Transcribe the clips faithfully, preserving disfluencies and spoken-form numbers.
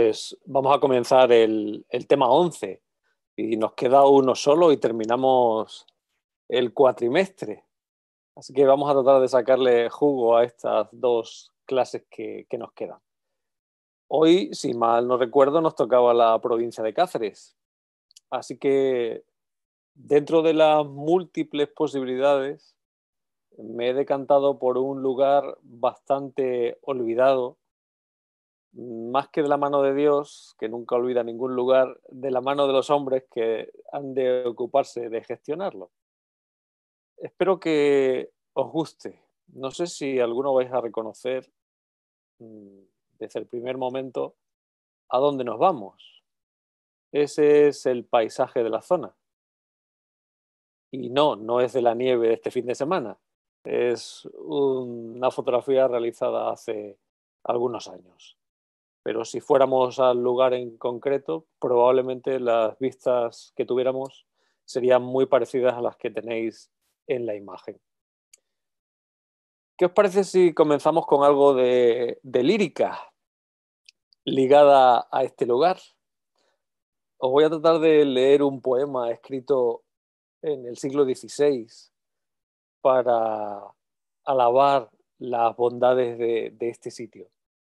Pues vamos a comenzar el, el tema once y nos queda uno solo y terminamos el cuatrimestre. Así que vamos a tratar de sacarle jugo a estas dos clases que, que nos quedan. Hoy, si mal no recuerdo, nos tocaba la provincia de Cáceres. Así que dentro de las múltiples posibilidades me he decantado por un lugar bastante olvidado, más que de la mano de Dios, que nunca olvida ningún lugar, de la mano de los hombres que han de ocuparse de gestionarlo. Espero que os guste. No sé si alguno vais a reconocer mmm, desde el primer momento a dónde nos vamos. Ese es el paisaje de la zona. Y no, no es de la nieve de este fin de semana. Es una fotografía realizada hace algunos años. Pero si fuéramos al lugar en concreto, probablemente las vistas que tuviéramos serían muy parecidas a las que tenéis en la imagen. ¿Qué os parece si comenzamos con algo de, de lírica ligada a este lugar? Os voy a tratar de leer un poema escrito en el siglo dieciséis para alabar las bondades de, de este sitio.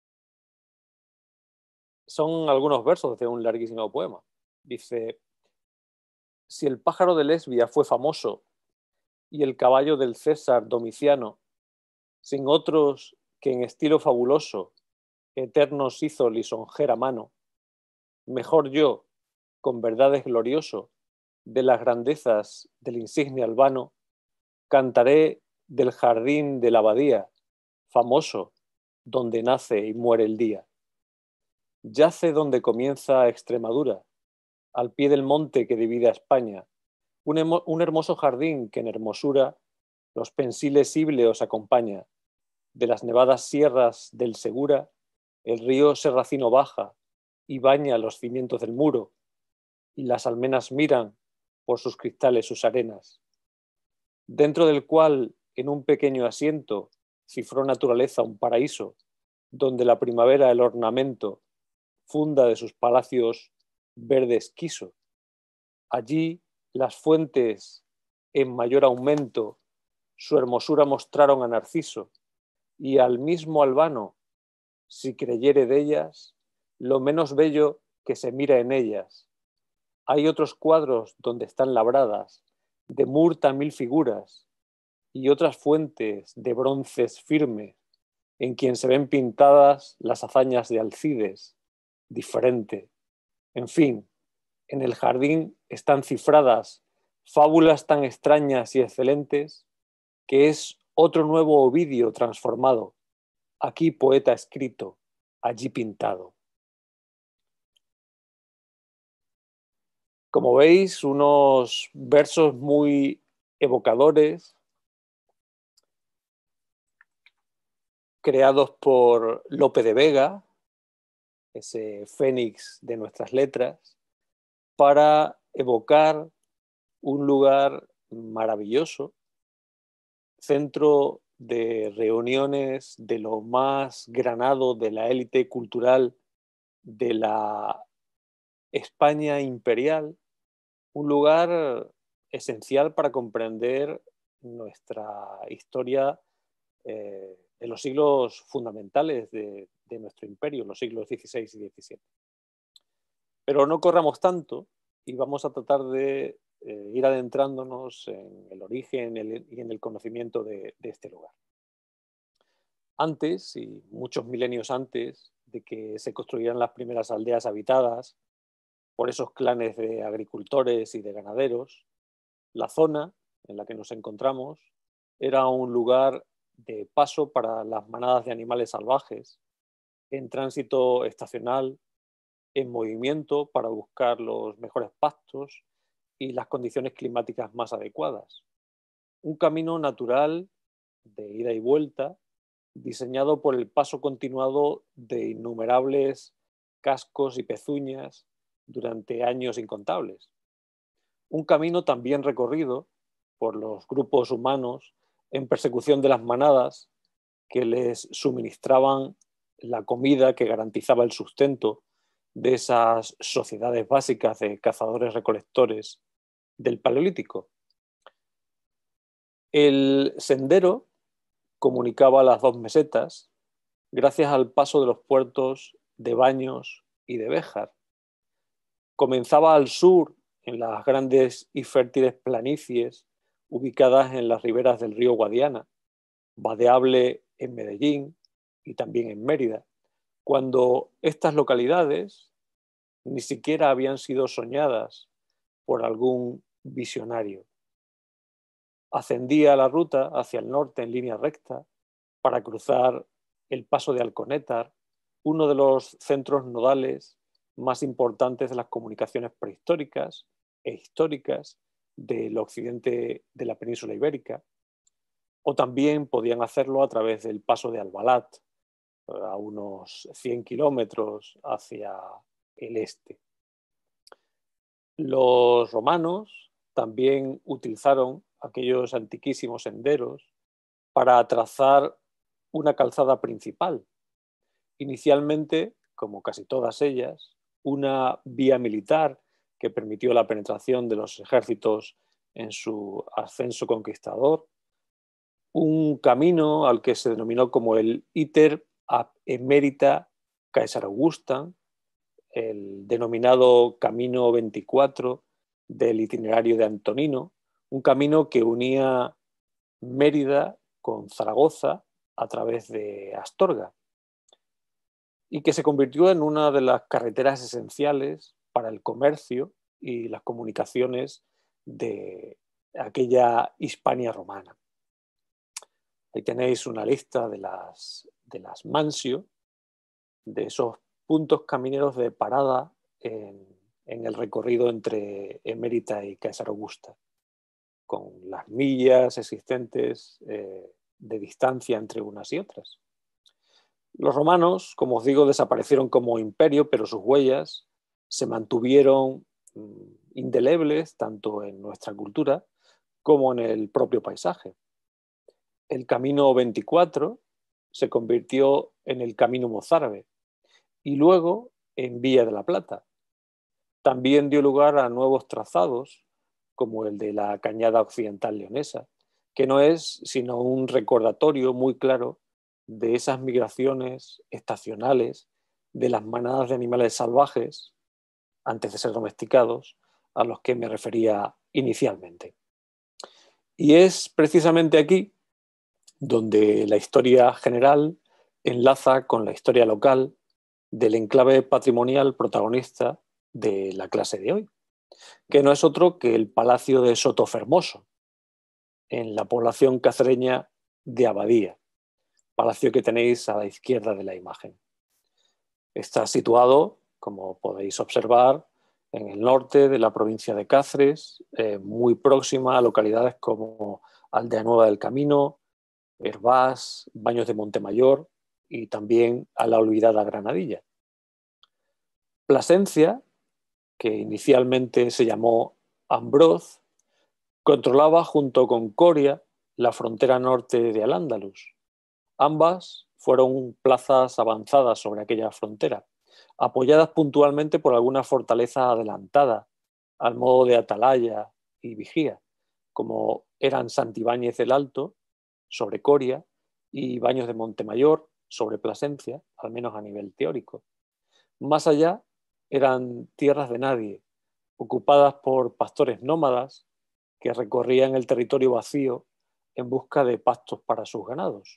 Son algunos versos de un larguísimo poema. Dice: si el pájaro de Lesbia fue famoso y el caballo del César Domiciano, sin otros que en estilo fabuloso eternos hizo lisonjera mano, mejor yo, con verdades glorioso, de las grandezas del insigne albano, cantaré del jardín de la abadía, famoso, donde nace y muere el día. Yace donde comienza Extremadura, al pie del monte que divide a España, un, un hermoso jardín que en hermosura los pensiles íbleos acompaña. De las nevadas sierras del Segura, el río Serracino baja y baña los cimientos del muro, y las almenas miran por sus cristales sus arenas, dentro del cual, en un pequeño asiento, cifró naturaleza un paraíso, donde la primavera el ornamento funda de sus palacios verdes quiso. Allí las fuentes, en mayor aumento, su hermosura mostraron a Narciso, y al mismo Albano, si creyere de ellas, lo menos bello que se mira en ellas. Hay otros cuadros donde están labradas, de murta mil figuras, y otras fuentes de bronces firmes, en quien se ven pintadas las hazañas de Alcides, diferente. En fin, en el jardín están cifradas fábulas tan extrañas y excelentes que es otro nuevo Ovidio transformado, aquí poeta escrito, allí pintado. Como veis, unos versos muy evocadores, creados por Lope de Vega, ese fénix de nuestras letras, para evocar un lugar maravilloso, centro de reuniones de lo más granado de la élite cultural de la España imperial, un lugar esencial para comprender nuestra historia eh, en los siglos fundamentales de, de nuestro imperio, los siglos dieciséis y diecisiete. Pero no corramos tanto y vamos a tratar de eh, ir adentrándonos en el origen el, y en el conocimiento de, de este lugar. Antes, y muchos milenios antes de que se construyeran las primeras aldeas habitadas por esos clanes de agricultores y de ganaderos, la zona en la que nos encontramos era un lugar de paso para las manadas de animales salvajes, en tránsito estacional, en movimiento para buscar los mejores pastos y las condiciones climáticas más adecuadas. Un camino natural de ida y vuelta, diseñado por el paso continuado de innumerables cascos y pezuñas durante años incontables. Un camino también recorrido por los grupos humanos en persecución de las manadas que les suministraban la comida que garantizaba el sustento de esas sociedades básicas de cazadores-recolectores del Paleolítico. El sendero comunicaba las dos mesetas gracias al paso de los puertos de Baños y de Béjar. Comenzaba al sur, en las grandes y fértiles planicies ubicadas en las riberas del río Guadiana, vadeable en Medellín y también en Mérida, cuando estas localidades ni siquiera habían sido soñadas por algún visionario. Ascendía la ruta hacia el norte en línea recta para cruzar el paso de Alconétar, uno de los centros nodales más importantes de las comunicaciones prehistóricas e históricas del occidente de la península ibérica, o también podían hacerlo a través del paso de Albalat, a unos cien kilómetros hacia el este. Los romanos también utilizaron aquellos antiquísimos senderos para trazar una calzada principal. Inicialmente, como casi todas ellas, una vía militar que permitió la penetración de los ejércitos en su ascenso conquistador, un camino al que se denominó como el Iter ab Emerita Caesar Augustam, el denominado Camino veinticuatro del itinerario de Antonino, un camino que unía Mérida con Zaragoza a través de Astorga y que se convirtió en una de las carreteras esenciales para el comercio y las comunicaciones de aquella Hispania romana. Ahí tenéis una lista de las, de las mansio, de esos puntos camineros de parada en, en el recorrido entre Emérita y Caesar Augusta, con las millas existentes eh, de distancia entre unas y otras. Los romanos, como os digo, desaparecieron como imperio, pero sus huellas se mantuvieron mmm, indelebles tanto en nuestra cultura como en el propio paisaje. El Camino veinticuatro se convirtió en el Camino Mozárabe y luego en Vía de la Plata. También dio lugar a nuevos trazados, como el de la Cañada Occidental Leonesa, que no es sino un recordatorio muy claro de esas migraciones estacionales de las manadas de animales salvajes, antes de ser domesticados, a los que me refería inicialmente. Y es precisamente aquí donde la historia general enlaza con la historia local del enclave patrimonial protagonista de la clase de hoy, que no es otro que el Palacio de Sotofermoso, en la población cacereña de Abadía, palacio que tenéis a la izquierda de la imagen. Está situado, como podéis observar, en el norte de la provincia de Cáceres, eh, muy próxima a localidades como Aldea Nueva del Camino, Hervás, Baños de Montemayor y también a la olvidada Granadilla. Plasencia, que inicialmente se llamó Ambroz, controlaba junto con Coria la frontera norte de Al-Ándalus. Ambas fueron plazas avanzadas sobre aquella frontera, apoyadas puntualmente por alguna fortaleza adelantada, al modo de atalaya y vigía, como eran Santibáñez del Alto, sobre Coria, y Baños de Montemayor, sobre Plasencia, al menos a nivel teórico. Más allá eran tierras de nadie, ocupadas por pastores nómadas que recorrían el territorio vacío en busca de pastos para sus ganados.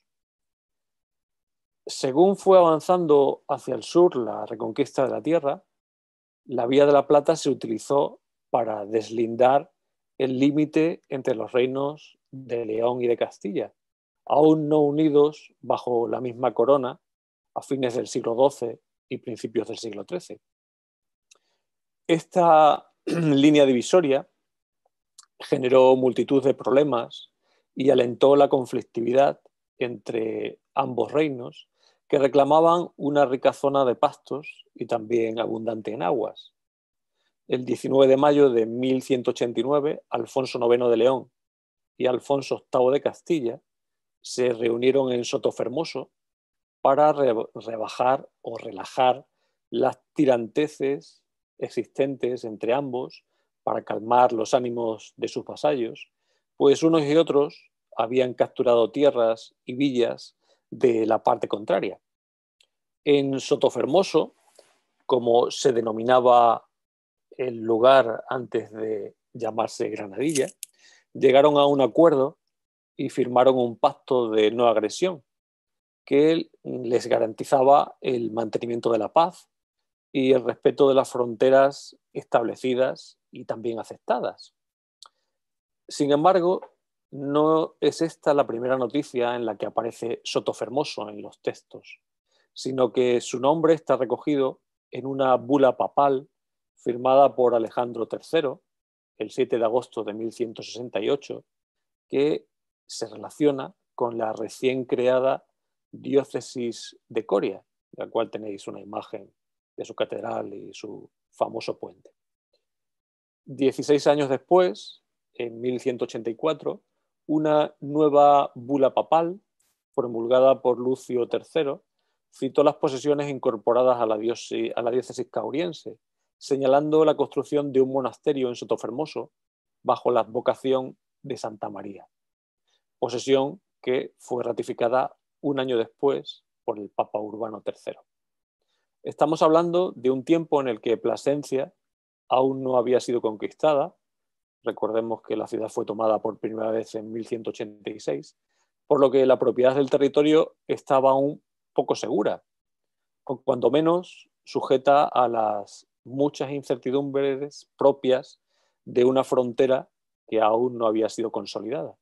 Según fue avanzando hacia el sur la reconquista de la tierra, la Vía de la Plata se utilizó para deslindar el límite entre los reinos de León y de Castilla, aún no unidos bajo la misma corona a fines del siglo doce y principios del siglo trece. Esta línea divisoria generó multitud de problemas y alentó la conflictividad entre ambos reinos, que reclamaban una rica zona de pastos y también abundante en aguas. El diecinueve de mayo de mil ciento ochenta y nueve, Alfonso noveno de León y Alfonso octavo de Castilla se reunieron en Sotofermoso para re- rebajar o relajar las tiranteces existentes entre ambos para calmar los ánimos de sus vasallos, pues unos y otros habían capturado tierras y villas de la parte contraria. En Sotofermoso, como se denominaba el lugar antes de llamarse Granadilla, llegaron a un acuerdo y firmaron un pacto de no agresión que les garantizaba el mantenimiento de la paz y el respeto de las fronteras establecidas y también aceptadas. Sin embargo, no es esta la primera noticia en la que aparece Sotofermoso en los textos, sino que su nombre está recogido en una bula papal firmada por Alejandro tercero, el siete de agosto de mil ciento sesenta y ocho, que se relaciona con la recién creada diócesis de Coria, de la cual tenéis una imagen de su catedral y su famoso puente. Dieciséis años después, en mil ciento ochenta y cuatro, una nueva bula papal, promulgada por Lucio tercero, citó las posesiones incorporadas a la diócesis, a la diócesis cauriense, señalando la construcción de un monasterio en Sotofermoso bajo la advocación de Santa María, posesión que fue ratificada un año después por el Papa Urbano tercero. Estamos hablando de un tiempo en el que Plasencia aún no había sido conquistada. Recordemos que la ciudad fue tomada por primera vez en mil ciento ochenta y seis, por lo que la propiedad del territorio estaba aún poco segura, o cuando menos sujeta a las muchas incertidumbres propias de una frontera que aún no había sido consolidada.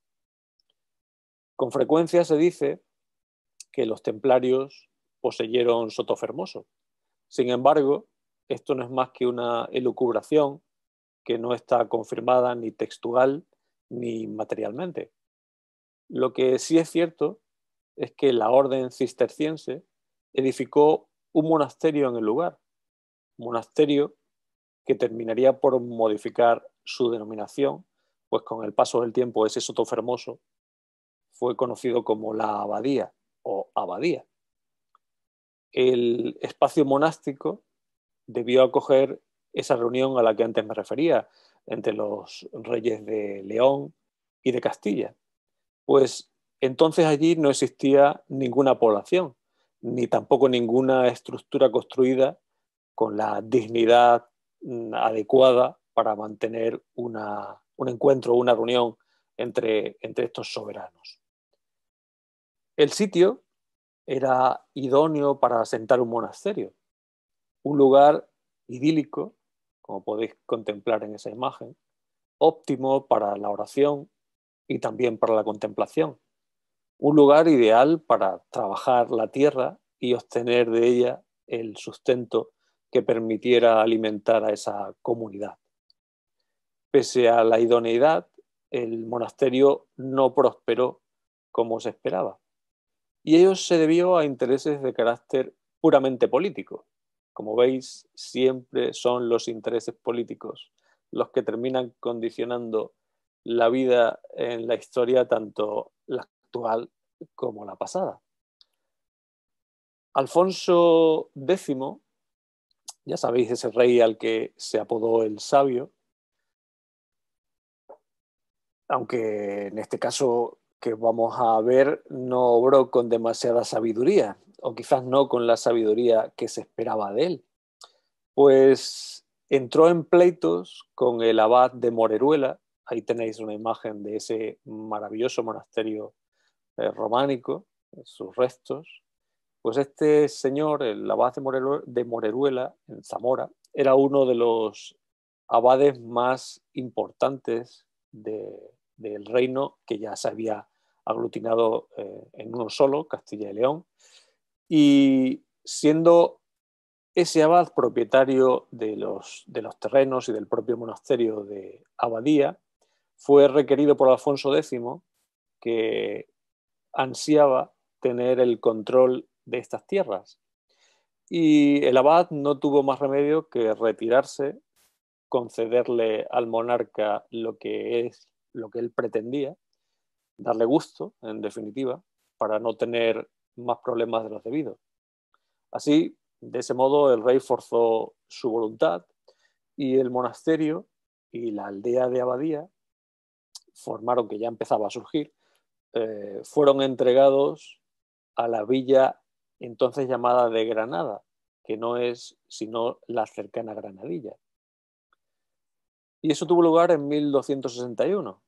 Con frecuencia se dice que los templarios poseyeron Sotofermoso. Sin embargo, esto no es más que una elucubración que no está confirmada ni textual ni materialmente. Lo que sí es cierto es que la orden cisterciense edificó un monasterio en el lugar, un monasterio que terminaría por modificar su denominación, pues con el paso del tiempo ese Sotofermoso fue conocido como la abadía o abadía. El espacio monástico debió acoger esa reunión a la que antes me refería, entre los reyes de León y de Castilla. Pues entonces allí no existía ninguna población, ni tampoco ninguna estructura construida con la dignidad adecuada para mantener una, un encuentro, una reunión entre, entre estos soberanos. El sitio era idóneo para asentar un monasterio, un lugar idílico, como podéis contemplar en esa imagen, óptimo para la oración y también para la contemplación. Un lugar ideal para trabajar la tierra y obtener de ella el sustento que permitiera alimentar a esa comunidad. Pese a la idoneidad, el monasterio no prosperó como se esperaba. Y ello se debió a intereses de carácter puramente político. Como veis, siempre son los intereses políticos los que terminan condicionando la vida en la historia, tanto la actual como la pasada. Alfonso décimo, ya sabéis, ese rey al que se apodó el Sabio, aunque en este caso que vamos a ver no obró con demasiada sabiduría, o quizás no con la sabiduría que se esperaba de él, pues entró en pleitos con el abad de Moreruela. Ahí tenéis una imagen de ese maravilloso monasterio eh, románico, sus restos. Pues este señor, el abad de Moreruela, en Zamora, era uno de los abades más importantes de, del reino, que ya se había aglutinado eh, en uno solo, Castilla y León, y siendo ese abad propietario de los, de los terrenos y del propio monasterio de Abadía, fue requerido por Alfonso décimo, que ansiaba tener el control de estas tierras. Y el abad no tuvo más remedio que retirarse, concederle al monarca lo que es lo que él pretendía, darle gusto, en definitiva, para no tener más problemas de los debidos. Así, De ese modo, el rey forzó su voluntad y el monasterio y la aldea de Abadía formaron, que ya empezaba a surgir, eh, fueron entregados a la villa entonces llamada de Granada, que no es sino la cercana Granadilla. Y eso tuvo lugar en mil doscientos sesenta y uno.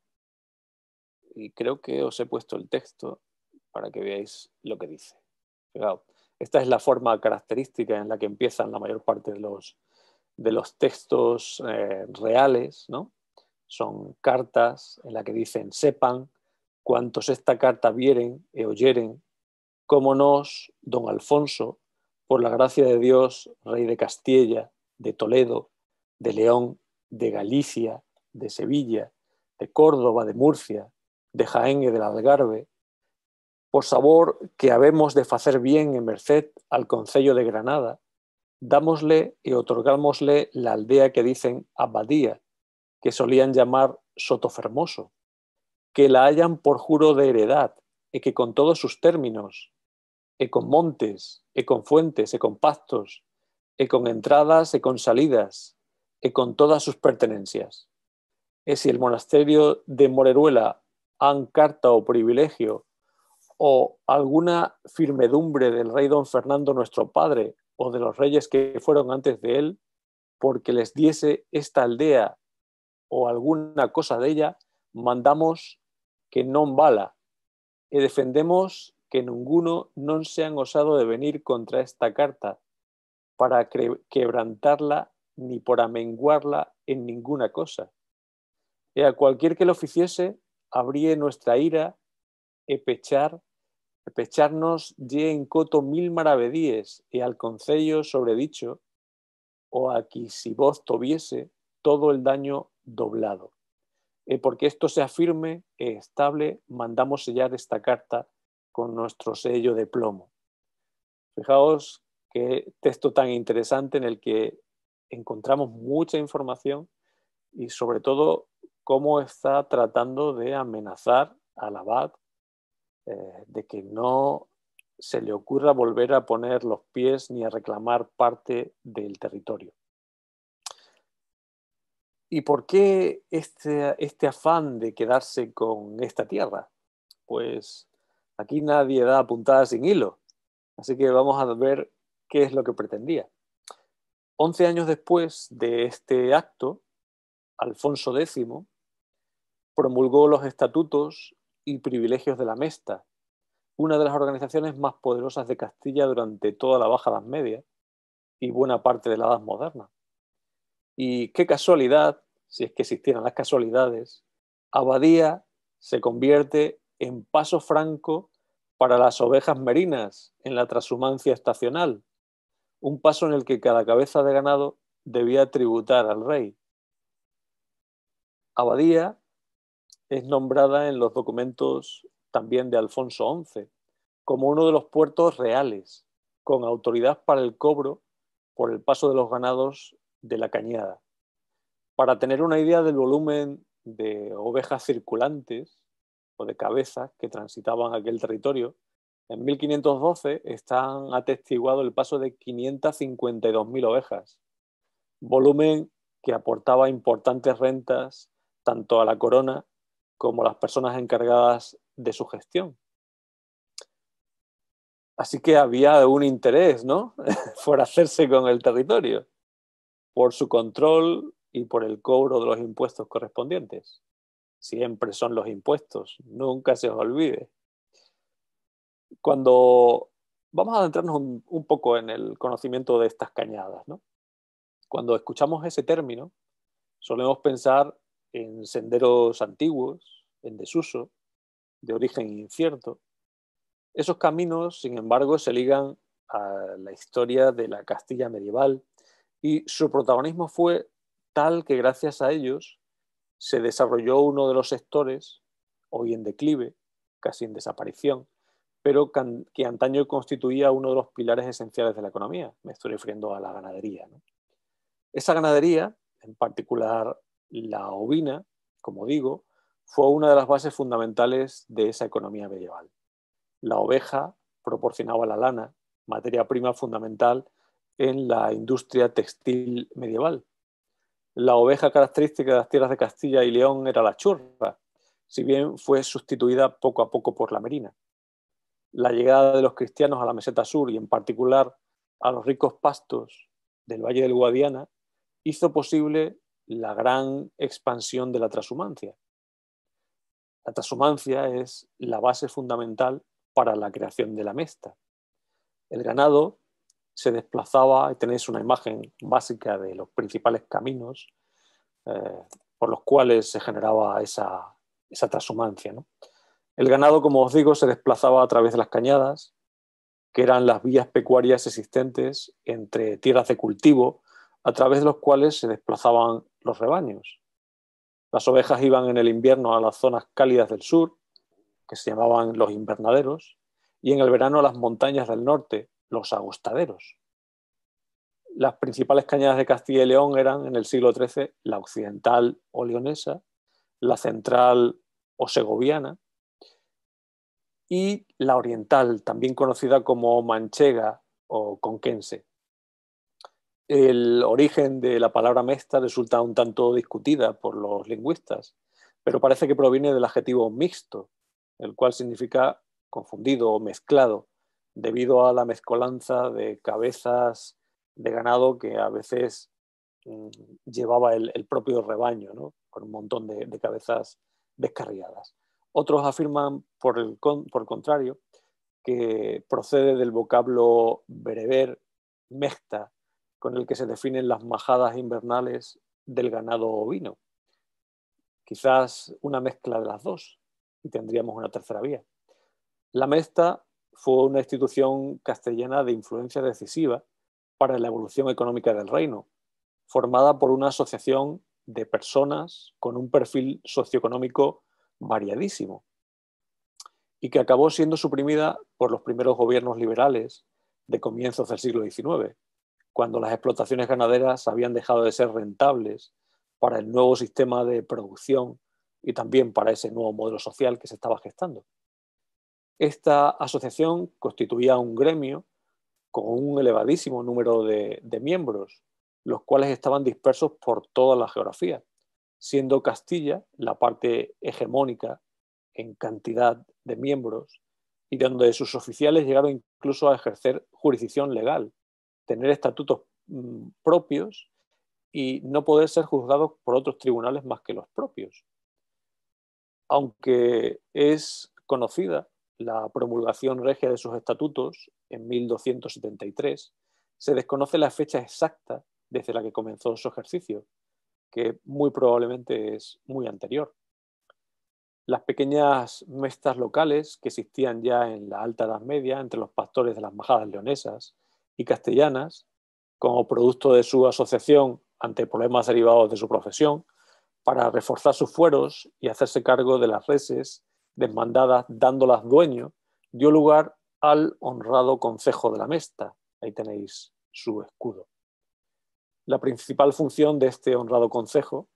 Y creo que os he puesto el texto para que veáis lo que dice. Fijaos, esta es la forma característica en la que empiezan la mayor parte de los, de los textos eh, reales, ¿no? Son cartas en las que dicen: sepan cuantos esta carta vieren e oyeren, cómo nos, don Alfonso, por la gracia de Dios, rey de Castilla, de Toledo, de León, de Galicia, de Sevilla, de Córdoba, de Murcia, de Jaén y del Algarve, por sabor que habemos de facer bien en merced al concello de Granada, dámosle y otorgámosle la aldea que dicen Abadía, que solían llamar Sotofermoso, que la hayan por juro de heredad, y que con todos sus términos, e con montes, e con fuentes, e con pactos, e con entradas, e con salidas, e con todas sus pertenencias. E si el monasterio de Moreruela han carta o privilegio o alguna firmedumbre del rey don Fernando nuestro padre o de los reyes que fueron antes de él, porque les diese esta aldea o alguna cosa de ella, mandamos que non vala, e defendemos que ninguno non sean osado de venir contra esta carta para quebrantarla ni por amenguarla en ninguna cosa. E a cualquier que lo ficiese, habría nuestra ira e pechar, e pecharnos ye en coto mil maravedíes, e al concello sobredicho, o aquí si vos tuviese todo el daño doblado. E porque esto sea firme e estable, mandamos sellar esta carta con nuestro sello de plomo. Fijaos qué texto tan interesante en el que encontramos mucha información y sobre todo cómo está tratando de amenazar al abad eh, de que no se le ocurra volver a poner los pies ni a reclamar parte del territorio. ¿Y por qué este, este afán de quedarse con esta tierra? Pues aquí nadie da puntada sin hilo, así que vamos a ver qué es lo que pretendía. Once años después de este acto, Alfonso X promulgó los estatutos y privilegios de la Mesta, una de las organizaciones más poderosas de Castilla durante toda la Baja Edad Media y buena parte de la Edad Moderna. Y qué casualidad, si es que existieran las casualidades, Abadía se convierte en paso franco para las ovejas merinas en la trashumancia estacional, un paso en el que cada cabeza de ganado debía tributar al rey. Abadía es nombrada en los documentos también de Alfonso once como uno de los puertos reales, con autoridad para el cobro por el paso de los ganados de la cañada. Para tener una idea del volumen de ovejas circulantes o de cabezas que transitaban aquel territorio, en mil quinientos doce están atestiguado el paso de quinientas cincuenta y dos mil ovejas, volumen que aportaba importantes rentas tanto a la corona como a las personas encargadas de su gestión. Así que había un interés, ¿no?, por hacerse con el territorio, por su control y por el cobro de los impuestos correspondientes. Siempre son los impuestos, nunca se os olvide. Cuando vamos a adentrarnos un, un poco en el conocimiento de estas cañadas, ¿no? Cuando escuchamos ese término, solemos pensar en senderos antiguos, en desuso, de origen incierto. Esos caminos, sin embargo, se ligan a la historia de la Castilla medieval y su protagonismo fue tal que gracias a ellos se desarrolló uno de los sectores, hoy en declive, casi en desaparición, pero que antaño constituía uno de los pilares esenciales de la economía. Me estoy refiriendo a la ganadería, ¿no? Esa ganadería, en particular la ovina, como digo, fue una de las bases fundamentales de esa economía medieval. La oveja proporcionaba la lana, materia prima fundamental en la industria textil medieval. La oveja característica de las tierras de Castilla y León era la churra, si bien fue sustituida poco a poco por la merina. La llegada de los cristianos a la meseta sur y en particular a los ricos pastos del Valle del Guadiana hizo posible la gran expansión de la transhumancia. La transhumancia es la base fundamental para la creación de la mesta. El ganado se desplazaba, y tenéis una imagen básica de los principales caminos eh, por los cuales se generaba esa, esa transhumancia, ¿no? El ganado, como os digo, se desplazaba a través de las cañadas, que eran las vías pecuarias existentes entre tierras de cultivo, a través de los cuales se desplazaban los rebaños. Las ovejas iban en el invierno a las zonas cálidas del sur, que se llamaban los invernaderos, y en el verano a las montañas del norte, los agostaderos. Las principales cañadas de Castilla y León eran en el siglo trece la occidental o leonesa, la central o segoviana y la oriental, también conocida como manchega o conquense. El origen de la palabra mesta resulta un tanto discutida por los lingüistas, pero parece que proviene del adjetivo mixto, el cual significa confundido o mezclado, debido a la mezcolanza de cabezas de ganado que a veces mmm, llevaba el, el propio rebaño, ¿no? Con un montón de, de cabezas descarriadas. Otros afirman, por el, por el contrario, que procede del vocablo bereber, mexta, con el que se definen las majadas invernales del ganado ovino. Quizás una mezcla de las dos y tendríamos una tercera vía. La mesta fue una institución castellana de influencia decisiva para la evolución económica del reino, formada por una asociación de personas con un perfil socioeconómico variadísimo y que acabó siendo suprimida por los primeros gobiernos liberales de comienzos del siglo diecinueve, cuando las explotaciones ganaderas habían dejado de ser rentables para el nuevo sistema de producción y también para ese nuevo modelo social que se estaba gestando. Esta asociación constituía un gremio con un elevadísimo número de, de miembros, los cuales estaban dispersos por toda la geografía, siendo Castilla la parte hegemónica en cantidad de miembros y donde sus oficiales llegaron incluso a ejercer jurisdicción legal, tener estatutos mmm, propios y no poder ser juzgados por otros tribunales más que los propios. Aunque es conocida la promulgación regia de sus estatutos en mil doscientos setenta y tres, se desconoce la fecha exacta desde la que comenzó su ejercicio, que muy probablemente es muy anterior. Las pequeñas mestas locales que existían ya en la Alta Edad Media entre los pastores de las majadas leonesas y castellanas, como producto de su asociación ante problemas derivados de su profesión, para reforzar sus fueros y hacerse cargo de las reses desmandadas dándolas dueño, dio lugar al honrado concejo de la Mesta. Ahí tenéis su escudo. La principal función de este honrado concejo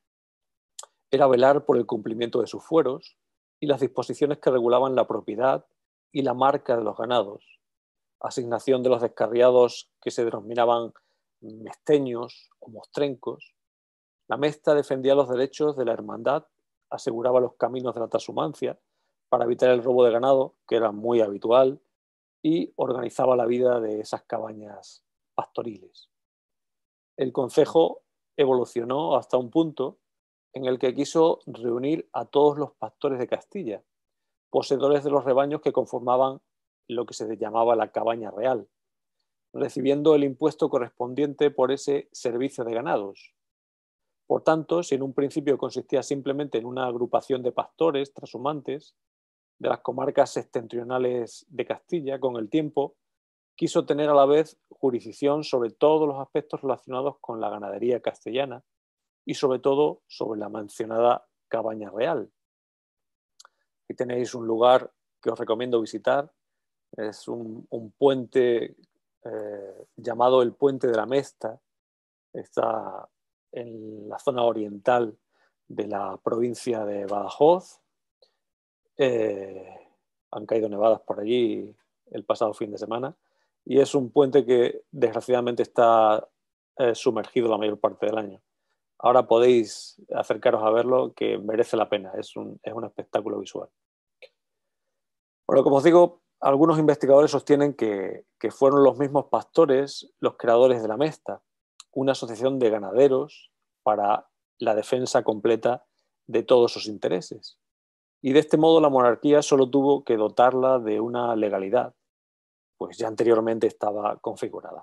era velar por el cumplimiento de sus fueros y las disposiciones que regulaban la propiedad y la marca de los ganados, asignación de los descarriados que se denominaban mesteños o mostrencos. La Mesta defendía los derechos de la hermandad, aseguraba los caminos de la transhumancia para evitar el robo de ganado, que era muy habitual, y organizaba la vida de esas cabañas pastoriles. El concejo evolucionó hasta un punto en el que quiso reunir a todos los pastores de Castilla, poseedores de los rebaños que conformaban lo que se llamaba la cabaña real, recibiendo el impuesto correspondiente por ese servicio de ganados. Por tanto, si en un principio consistía simplemente en una agrupación de pastores trashumantes de las comarcas septentrionales de Castilla, con el tiempo quiso tener a la vez jurisdicción sobre todos los aspectos relacionados con la ganadería castellana y sobre todo sobre la mencionada cabaña real. Aquí tenéis un lugar que os recomiendo visitar, es un, un puente eh, llamado el Puente de la Mesta, está en la zona oriental de la provincia de Badajoz. Eh, han caído nevadas por allí el pasado fin de semana y es un puente que desgraciadamente está eh, sumergido la mayor parte del año. Ahora podéis acercaros a verlo, que merece la pena, es un, es un espectáculo visual. Bueno, como os digo, algunos investigadores sostienen que, que fueron los mismos pastores los creadores de la Mesta, una asociación de ganaderos para la defensa completa de todos sus intereses. Y de este modo la monarquía solo tuvo que dotarla de una legalidad, pues ya anteriormente estaba configurada.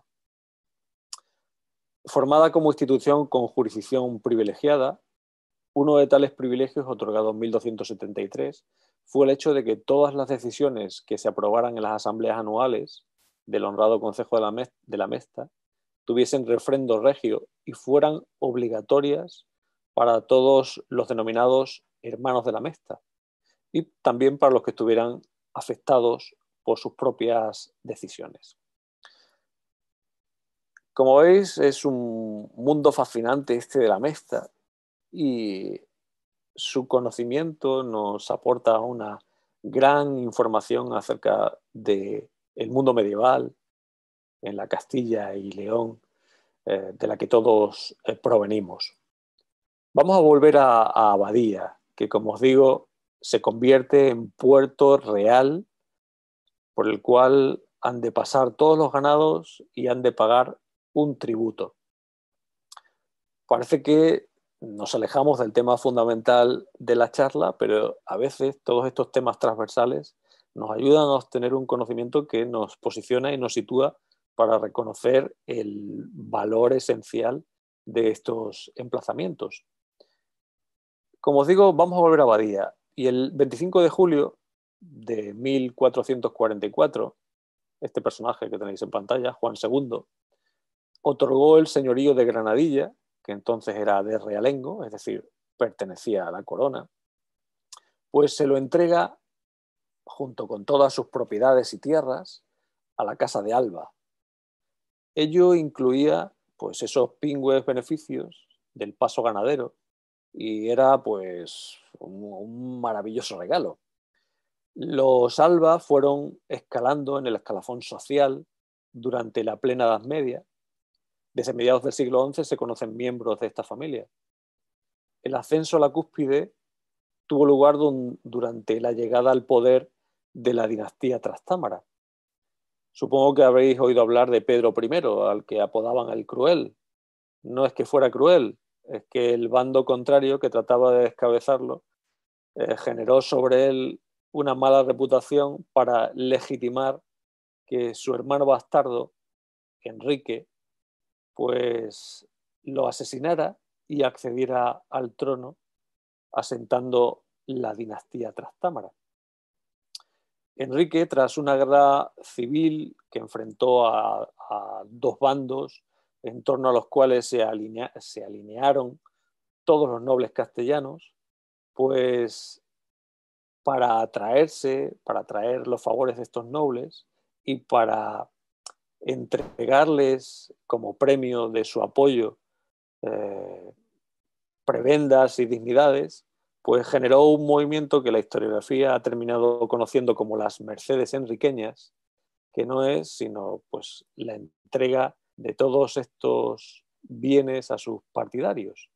Formada como institución con jurisdicción privilegiada, uno de tales privilegios otorgados en mil doscientos setenta y tres fue el hecho de que todas las decisiones que se aprobaran en las asambleas anuales del honrado Consejo de la, Mesta, de la Mesta tuviesen refrendo regio y fueran obligatorias para todos los denominados hermanos de la Mesta y también para los que estuvieran afectados por sus propias decisiones. Como veis, es un mundo fascinante este de la Mesta y su conocimiento nos aporta una gran información acerca del mundo medieval en la Castilla y León, eh, de la que todos eh, provenimos. Vamos a volver a, a Abadía, que como os digo, se convierte en puerto real por el cual han de pasar todos los ganados y han de pagar un tributo. Parece que nos alejamos del tema fundamental de la charla, pero a veces todos estos temas transversales nos ayudan a obtener un conocimiento que nos posiciona y nos sitúa para reconocer el valor esencial de estos emplazamientos. Como os digo, vamos a volver a Abadía. Y el veinticinco de julio de mil cuatrocientos cuarenta y cuatro, este personaje que tenéis en pantalla, Juan segundo, otorgó el señorío de Granadilla, que entonces era de realengo, es decir, pertenecía a la corona, pues se lo entrega junto con todas sus propiedades y tierras a la Casa de Alba. Ello incluía pues esos pingües beneficios del paso ganadero y era pues un, un maravilloso regalo. Los Alba fueron escalando en el escalafón social durante la plena Edad Media. Desde mediados del siglo once se conocen miembros de esta familia. El ascenso a la cúspide tuvo lugar durante la llegada al poder de la dinastía Trastámara. Supongo que habréis oído hablar de Pedro primero, al que apodaban el Cruel. No es que fuera cruel, es que el bando contrario que trataba de descabezarlo eh, generó sobre él una mala reputación para legitimar que su hermano bastardo, Enrique, pues lo asesinara y accediera al trono, asentando la dinastía Trastámara. Enrique, tras una guerra civil que enfrentó a, a dos bandos en torno a los cuales se, alinea, se alinearon todos los nobles castellanos, pues para atraerse, para atraer los favores de estos nobles y para entregarles como premio de su apoyo eh, prebendas y dignidades, pues generó un movimiento que la historiografía ha terminado conociendo como las Mercedes Enriqueñas, que no es sino pues la entrega de todos estos bienes a sus partidarios.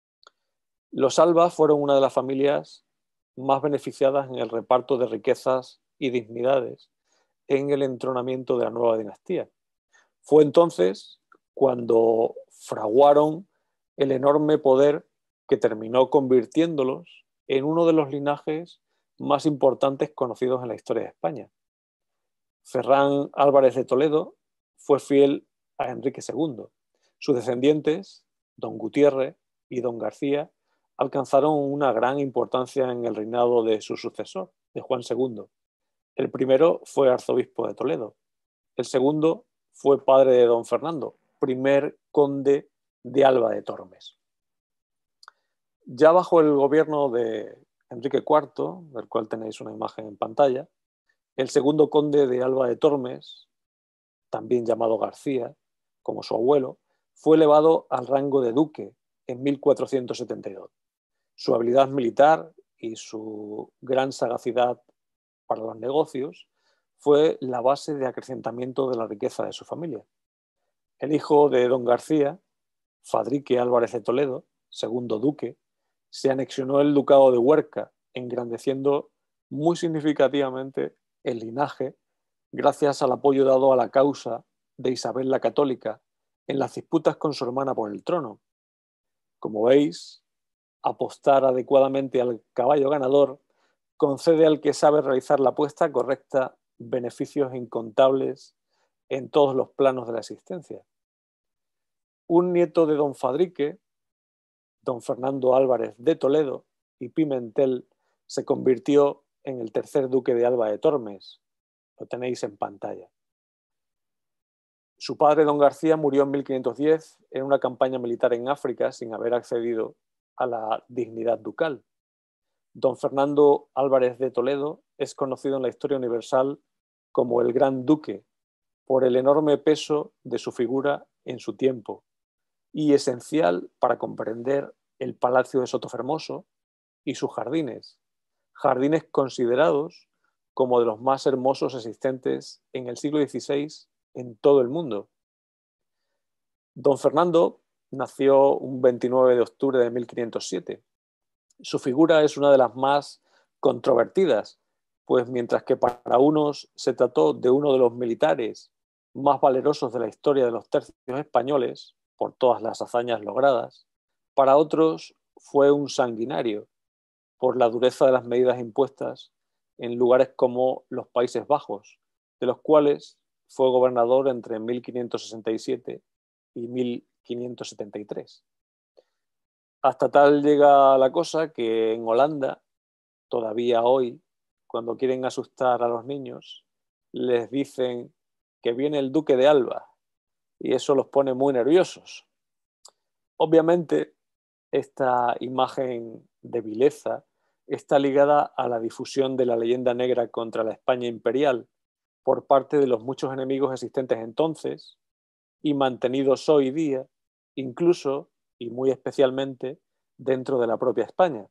Los Alba fueron una de las familias más beneficiadas en el reparto de riquezas y dignidades en el entronamiento de la nueva dinastía. Fue entonces cuando fraguaron el enorme poder que terminó convirtiéndolos en uno de los linajes más importantes conocidos en la historia de España. Ferran Álvarez de Toledo fue fiel a Enrique segundo. Sus descendientes, don Gutiérrez y don García, alcanzaron una gran importancia en el reinado de su sucesor, de Juan segundo. El primero fue arzobispo de Toledo. El segundo fue padre de don Fernando, primer conde de Alba de Tormes. Ya bajo el gobierno de Enrique cuarto, del cual tenéis una imagen en pantalla, el segundo conde de Alba de Tormes, también llamado García, como su abuelo, fue elevado al rango de duque en mil cuatrocientos setenta y dos. Su habilidad militar y su gran sagacidad para los negocios fue la base de acrecentamiento de la riqueza de su familia. El hijo de don García, Fadrique Álvarez de Toledo, segundo duque, se anexionó el ducado de Huerca, engrandeciendo muy significativamente el linaje gracias al apoyo dado a la causa de Isabel la Católica en las disputas con su hermana por el trono. Como veis, apostar adecuadamente al caballo ganador concede al que sabe realizar la apuesta correcta beneficios incontables en todos los planos de la existencia. Un nieto de don Fadrique, don Fernando Álvarez de Toledo y Pimentel, se convirtió en el tercer duque de Alba de Tormes. Lo tenéis en pantalla. Su padre, don García, murió en mil quinientos diez en una campaña militar en África sin haber accedido a la dignidad ducal. Don Fernando Álvarez de Toledo es conocido en la historia universal como el Gran Duque por el enorme peso de su figura en su tiempo y esencial para comprender el Palacio de Sotofermoso y sus jardines, jardines considerados como de los más hermosos existentes en el siglo dieciséis en todo el mundo. Don Fernando nació un veintinueve de octubre de mil quinientos siete. Su figura es una de las más controvertidas, pues mientras que para unos se trató de uno de los militares más valerosos de la historia de los tercios españoles, por todas las hazañas logradas, para otros fue un sanguinario, por la dureza de las medidas impuestas en lugares como los Países Bajos, de los cuales fue gobernador entre mil quinientos sesenta y siete y mil quinientos setenta y tres. Hasta tal llega la cosa que en Holanda, todavía hoy, cuando quieren asustar a los niños, les dicen que viene el duque de Alba y eso los pone muy nerviosos. Obviamente, esta imagen de vileza está ligada a la difusión de la leyenda negra contra la España imperial por parte de los muchos enemigos existentes entonces y mantenidos hoy día, incluso y muy especialmente dentro de la propia España.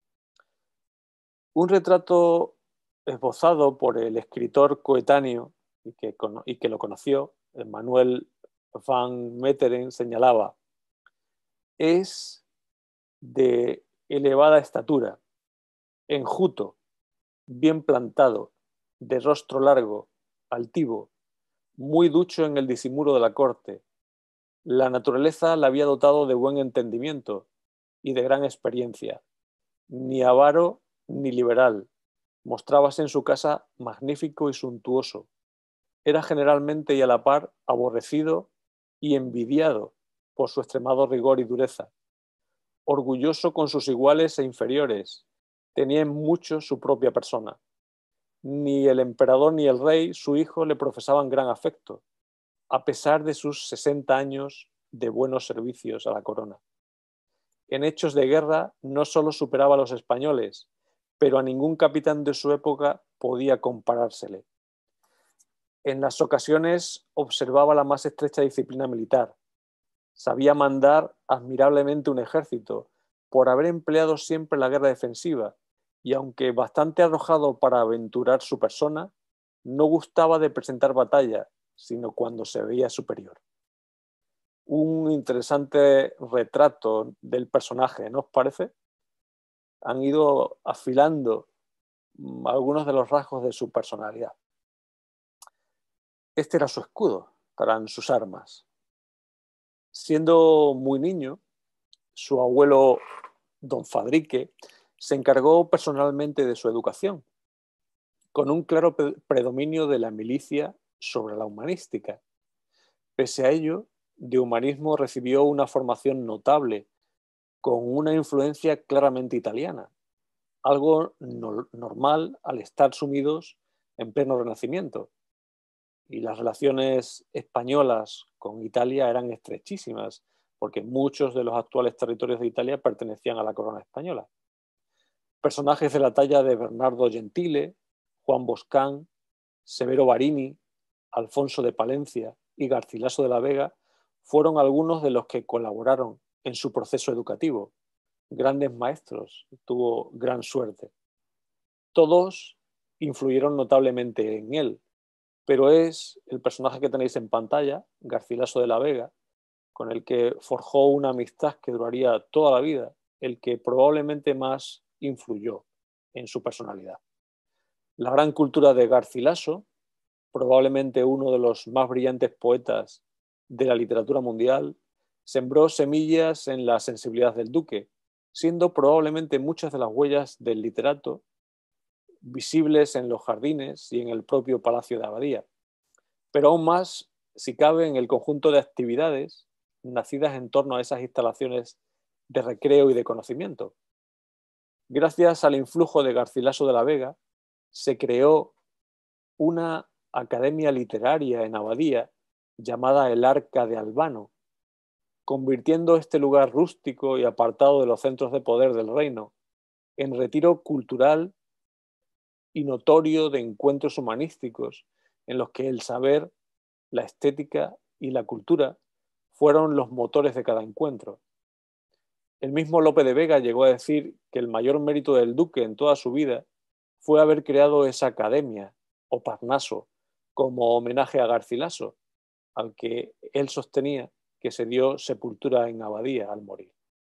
Un retrato esbozado por el escritor coetáneo y que, y que lo conoció, Manuel van Meteren, señalaba: es de elevada estatura, enjuto, bien plantado, de rostro largo, altivo, muy ducho en el disimulo de la corte. La naturaleza le había dotado de buen entendimiento y de gran experiencia. Ni avaro ni liberal, mostrábase en su casa magnífico y suntuoso. Era generalmente y a la par aborrecido y envidiado por su extremado rigor y dureza. Orgulloso con sus iguales e inferiores, tenía en mucho su propia persona. Ni el emperador ni el rey, su hijo, le profesaban gran afecto, a pesar de sus sesenta años de buenos servicios a la corona. En hechos de guerra no solo superaba a los españoles, pero a ningún capitán de su época podía comparársele. En las ocasiones observaba la más estrecha disciplina militar. Sabía mandar admirablemente un ejército, por haber empleado siempre la guerra defensiva, y aunque bastante arrojado para aventurar su persona, no gustaba de presentar batalla, sino cuando se veía superior. Un interesante retrato del personaje, ¿no os parece? Han ido afilando algunos de los rasgos de su personalidad. Este era su escudo, eran sus armas. Siendo muy niño, su abuelo, don Fadrique, se encargó personalmente de su educación, con un claro predominio de la milicia sobre la humanística. Pese a ello, de humanismo recibió una formación notable, con una influencia claramente italiana, algo no, normal al estar sumidos en pleno Renacimiento. Y las relaciones españolas con Italia eran estrechísimas, porque muchos de los actuales territorios de Italia pertenecían a la corona española. Personajes de la talla de Bernardo Gentile, Juan Boscán, Severo Barini, Alfonso de Palencia y Garcilaso de la Vega fueron algunos de los que colaboraron en su proceso educativo. Grandes maestros, tuvo gran suerte. Todos influyeron notablemente en él, pero es el personaje que tenéis en pantalla, Garcilaso de la Vega, con el que forjó una amistad que duraría toda la vida, el que probablemente más influyó en su personalidad. La gran cultura de Garcilaso, probablemente uno de los más brillantes poetas de la literatura mundial, sembró semillas en la sensibilidad del duque, siendo probablemente muchas de las huellas del literato visibles en los jardines y en el propio Palacio de Abadía, pero aún más, si cabe, en el conjunto de actividades nacidas en torno a esas instalaciones de recreo y de conocimiento. Gracias al influjo de Garcilaso de la Vega, se creó una academia literaria en Abadía llamada el Arca de Albano, convirtiendo este lugar rústico y apartado de los centros de poder del reino en retiro cultural y notorio de encuentros humanísticos en los que el saber, la estética y la cultura fueron los motores de cada encuentro. El mismo Lope de Vega llegó a decir que el mayor mérito del duque en toda su vida fue haber creado esa academia, o Parnaso, como homenaje a Garcilaso, al que él sostenía que se dio sepultura en Abadía al morir.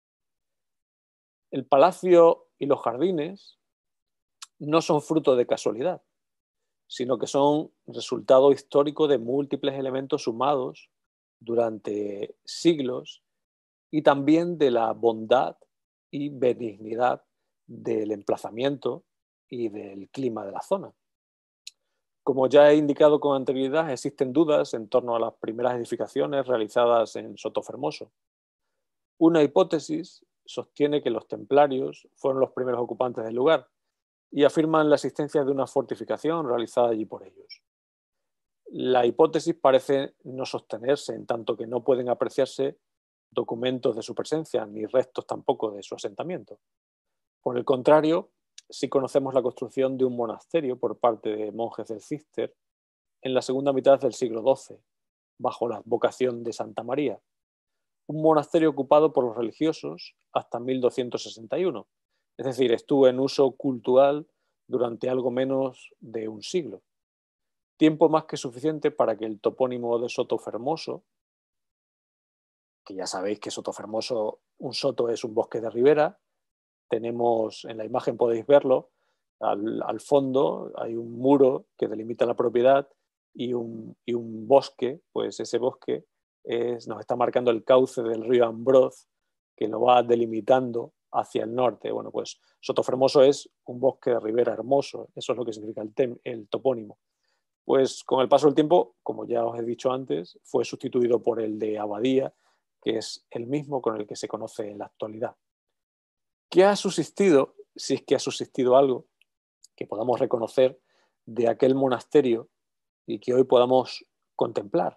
El palacio y los jardines no son fruto de casualidad, sino que son resultado histórico de múltiples elementos sumados durante siglos y también de la bondad y benignidad del emplazamiento y del clima de la zona. Como ya he indicado con anterioridad, existen dudas en torno a las primeras edificaciones realizadas en Sotofermoso. Una hipótesis sostiene que los templarios fueron los primeros ocupantes del lugar y afirman la existencia de una fortificación realizada allí por ellos. La hipótesis parece no sostenerse, en tanto que no pueden apreciarse documentos de su presencia, ni restos tampoco de su asentamiento. Por el contrario, sí conocemos la construcción de un monasterio por parte de monjes del Císter en la segunda mitad del siglo doce, bajo la advocación de Santa María, un monasterio ocupado por los religiosos hasta mil doscientos sesenta y uno, es decir, estuvo en uso cultural durante algo menos de un siglo, tiempo más que suficiente para que el topónimo de Sotofermoso, que ya sabéis que Sotofermoso, un soto es un bosque de ribera, tenemos, en la imagen podéis verlo, al, al fondo hay un muro que delimita la propiedad y un, y un bosque, pues ese bosque es, nos está marcando el cauce del río Ambroz, que lo va delimitando hacia el norte. Bueno, pues Sotofermoso es un bosque de ribera hermoso, eso es lo que significa el, tem, el topónimo. Pues con el paso del tiempo, como ya os he dicho antes, fue sustituido por el de Abadía, que es el mismo con el que se conoce en la actualidad. ¿Qué ha subsistido, si es que ha subsistido algo que podamos reconocer de aquel monasterio y que hoy podamos contemplar?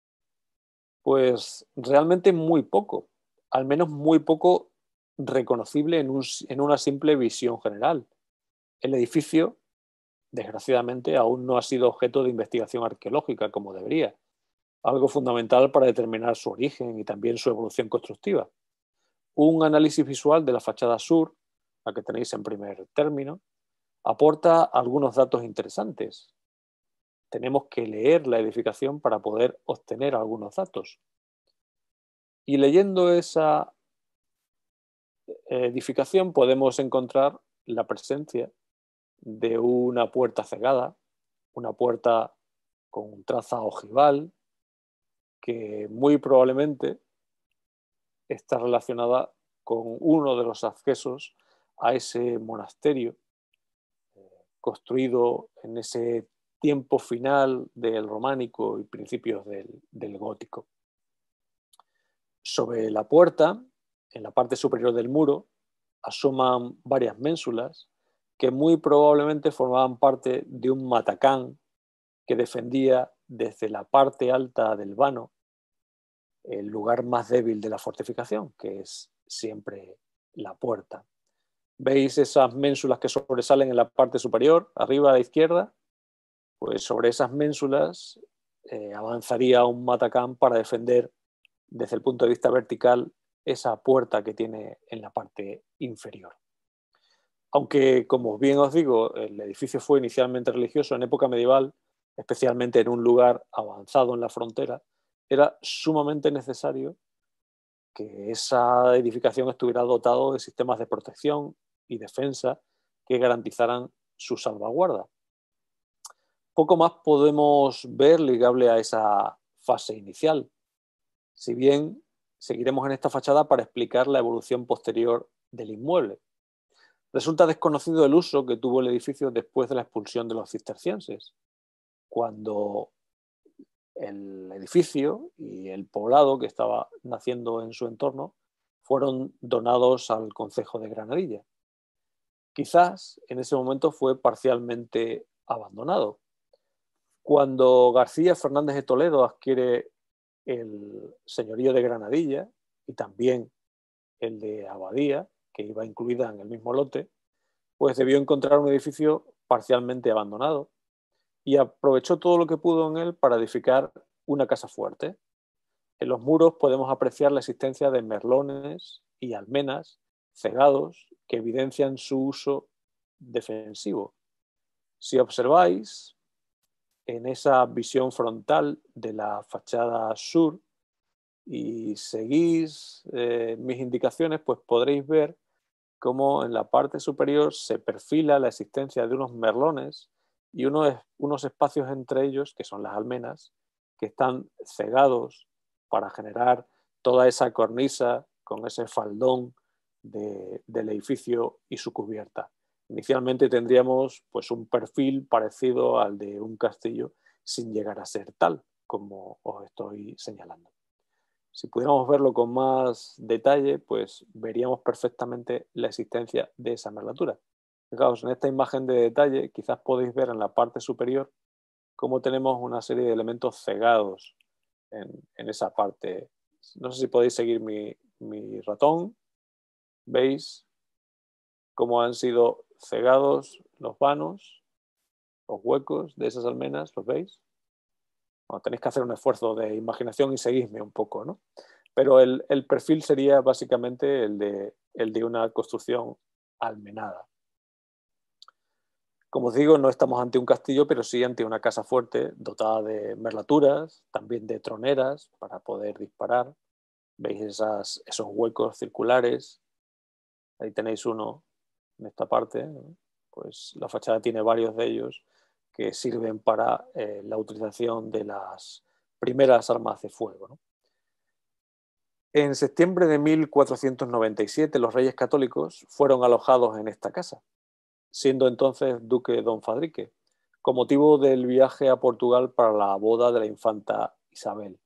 Pues realmente muy poco, al menos muy poco reconocible en, un, en una simple visión general. El edificio, desgraciadamente, aún no ha sido objeto de investigación arqueológica como debería, algo fundamental para determinar su origen y también su evolución constructiva. Un análisis visual de la fachada sur, la que tenéis en primer término, aporta algunos datos interesantes. Tenemos que leer la edificación para poder obtener algunos datos. Y leyendo esa edificación podemos encontrar la presencia de una puerta cegada, una puerta con traza ojival, que muy probablemente está relacionada con uno de los accesos a ese monasterio construido en ese tiempo final del románico y principios del, del gótico. Sobre la puerta, en la parte superior del muro, asoman varias ménsulas que muy probablemente formaban parte de un matacán que defendía desde la parte alta del vano el lugar más débil de la fortificación, que es siempre la puerta. ¿Veis esas ménsulas que sobresalen en la parte superior, arriba a la izquierda? Pues sobre esas ménsulas eh, avanzaría un matacán para defender desde el punto de vista vertical esa puerta que tiene en la parte inferior. Aunque, como bien os digo, el edificio fue inicialmente religioso en época medieval, especialmente en un lugar avanzado en la frontera, era sumamente necesario que esa edificación estuviera dotada de sistemas de protección y defensa que garantizaran su salvaguarda. Poco más podemos ver ligable a esa fase inicial, si bien seguiremos en esta fachada para explicar la evolución posterior del inmueble. Resulta desconocido el uso que tuvo el edificio después de la expulsión de los cistercienses, cuando el edificio y el poblado que estaba naciendo en su entorno fueron donados al concejo de Granadilla. Quizás en ese momento fue parcialmente abandonado. Cuando García Fernández de Toledo adquiere el señorío de Granadilla y también el de Abadía, que iba incluida en el mismo lote, pues debió encontrar un edificio parcialmente abandonado y aprovechó todo lo que pudo en él para edificar una casa fuerte. En los muros podemos apreciar la existencia de merlones y almenas cegados que evidencian su uso defensivo. Si observáis en esa visión frontal de la fachada sur y seguís eh, mis indicaciones, pues podréis ver cómo en la parte superior se perfila la existencia de unos merlones y unos, unos espacios entre ellos, que son las almenas, que están cegados para generar toda esa cornisa con ese faldón de, del edificio y su cubierta. Inicialmente tendríamos pues, un perfil parecido al de un castillo sin llegar a ser tal, como os estoy señalando. Si pudiéramos verlo con más detalle, pues veríamos perfectamente la existencia de esa merlatura. Fijaos, en esta imagen de detalle quizás podéis ver en la parte superior cómo tenemos una serie de elementos cegados en, en esa parte. No sé si podéis seguir mi, mi ratón. ¿Veis cómo han sido cegados los vanos, los huecos de esas almenas? ¿Los veis? Bueno, tenéis que hacer un esfuerzo de imaginación y seguidme un poco, ¿no? Pero el, el perfil sería básicamente el de, el de una construcción almenada. Como os digo, no estamos ante un castillo, pero sí ante una casa fuerte dotada de merlaturas, también de troneras para poder disparar. ¿Veis esas, esos huecos circulares? Ahí tenéis uno en esta parte, ¿no? Pues la fachada tiene varios de ellos que sirven para eh, la utilización de las primeras armas de fuego, ¿no? En septiembre de mil cuatrocientos noventa y siete los reyes católicos fueron alojados en esta casa, siendo entonces duque don Fadrique, con motivo del viaje a Portugal para la boda de la infanta Isabel.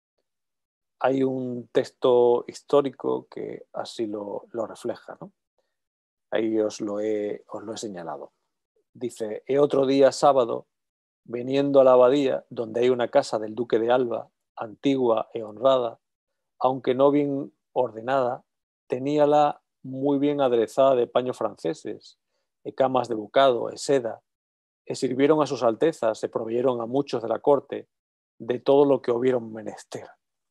Hay un texto histórico que así lo, lo refleja, ¿no? Ahí os lo, he, os lo he señalado. Dice, e otro día sábado, viniendo a la abadía, donde hay una casa del duque de Alba, antigua e honrada, aunque no bien ordenada, teníala muy bien aderezada de paños franceses, de camas de bucado, de seda, e sirvieron a sus altezas, se proveyeron a muchos de la corte de todo lo que hubieron menester.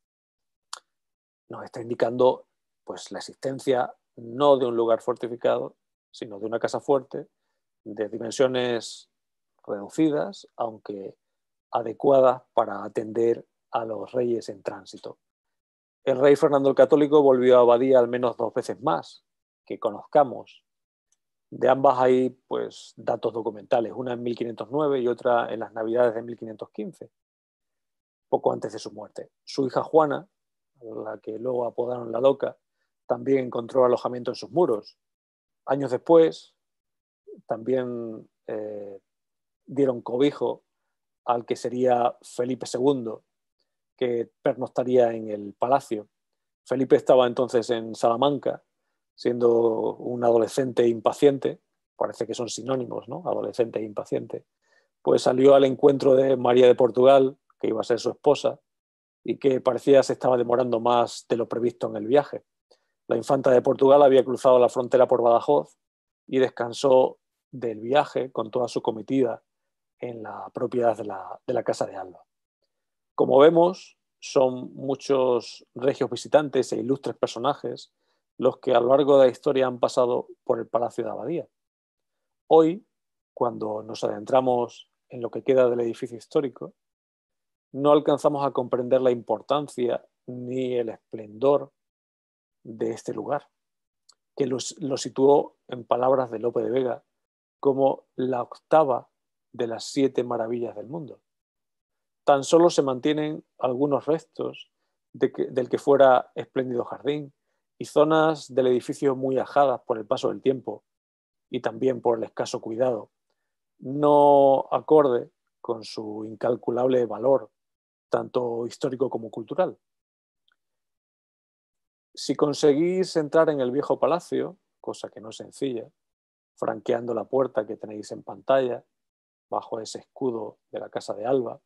Nos está indicando pues, la existencia no de un lugar fortificado, sino de una casa fuerte, de dimensiones reducidas, aunque adecuadas para atender a los reyes en tránsito. El rey Fernando el Católico volvió a Abadía al menos dos veces más, que conozcamos. De ambas hay pues, datos documentales, una en mil quinientos nueve y otra en las Navidades de mil quinientos quince, poco antes de su muerte. Su hija Juana, la que luego apodaron la Loca, también encontró alojamiento en sus muros. Años después, también eh, dieron cobijo al que sería Felipe segundo, que pernoctaría en el palacio. Felipe estaba entonces en Salamanca, siendo un adolescente impaciente, parece que son sinónimos, ¿no? Adolescente e impaciente, pues salió al encuentro de María de Portugal, que iba a ser su esposa, y que parecía se estaba demorando más de lo previsto en el viaje. La infanta de Portugal había cruzado la frontera por Badajoz y descansó del viaje con toda su comitiva en la propiedad de la, de la Casa de Alba. Como vemos, son muchos regios visitantes e ilustres personajes los que a lo largo de la historia han pasado por el Palacio de Abadía. Hoy, cuando nos adentramos en lo que queda del edificio histórico, no alcanzamos a comprender la importancia ni el esplendor de este lugar, que lo, lo situó, en palabras de Lope de Vega, como la octava de las siete maravillas del mundo. Tan solo se mantienen algunos restos de que, del que fuera espléndido jardín y zonas del edificio muy ajadas por el paso del tiempo y también por el escaso cuidado, no acorde con su incalculable valor, tanto histórico como cultural. Si conseguís entrar en el viejo palacio, cosa que no es sencilla, franqueando la puerta que tenéis en pantalla, bajo ese escudo de la Casa de Alba,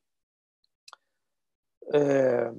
eh,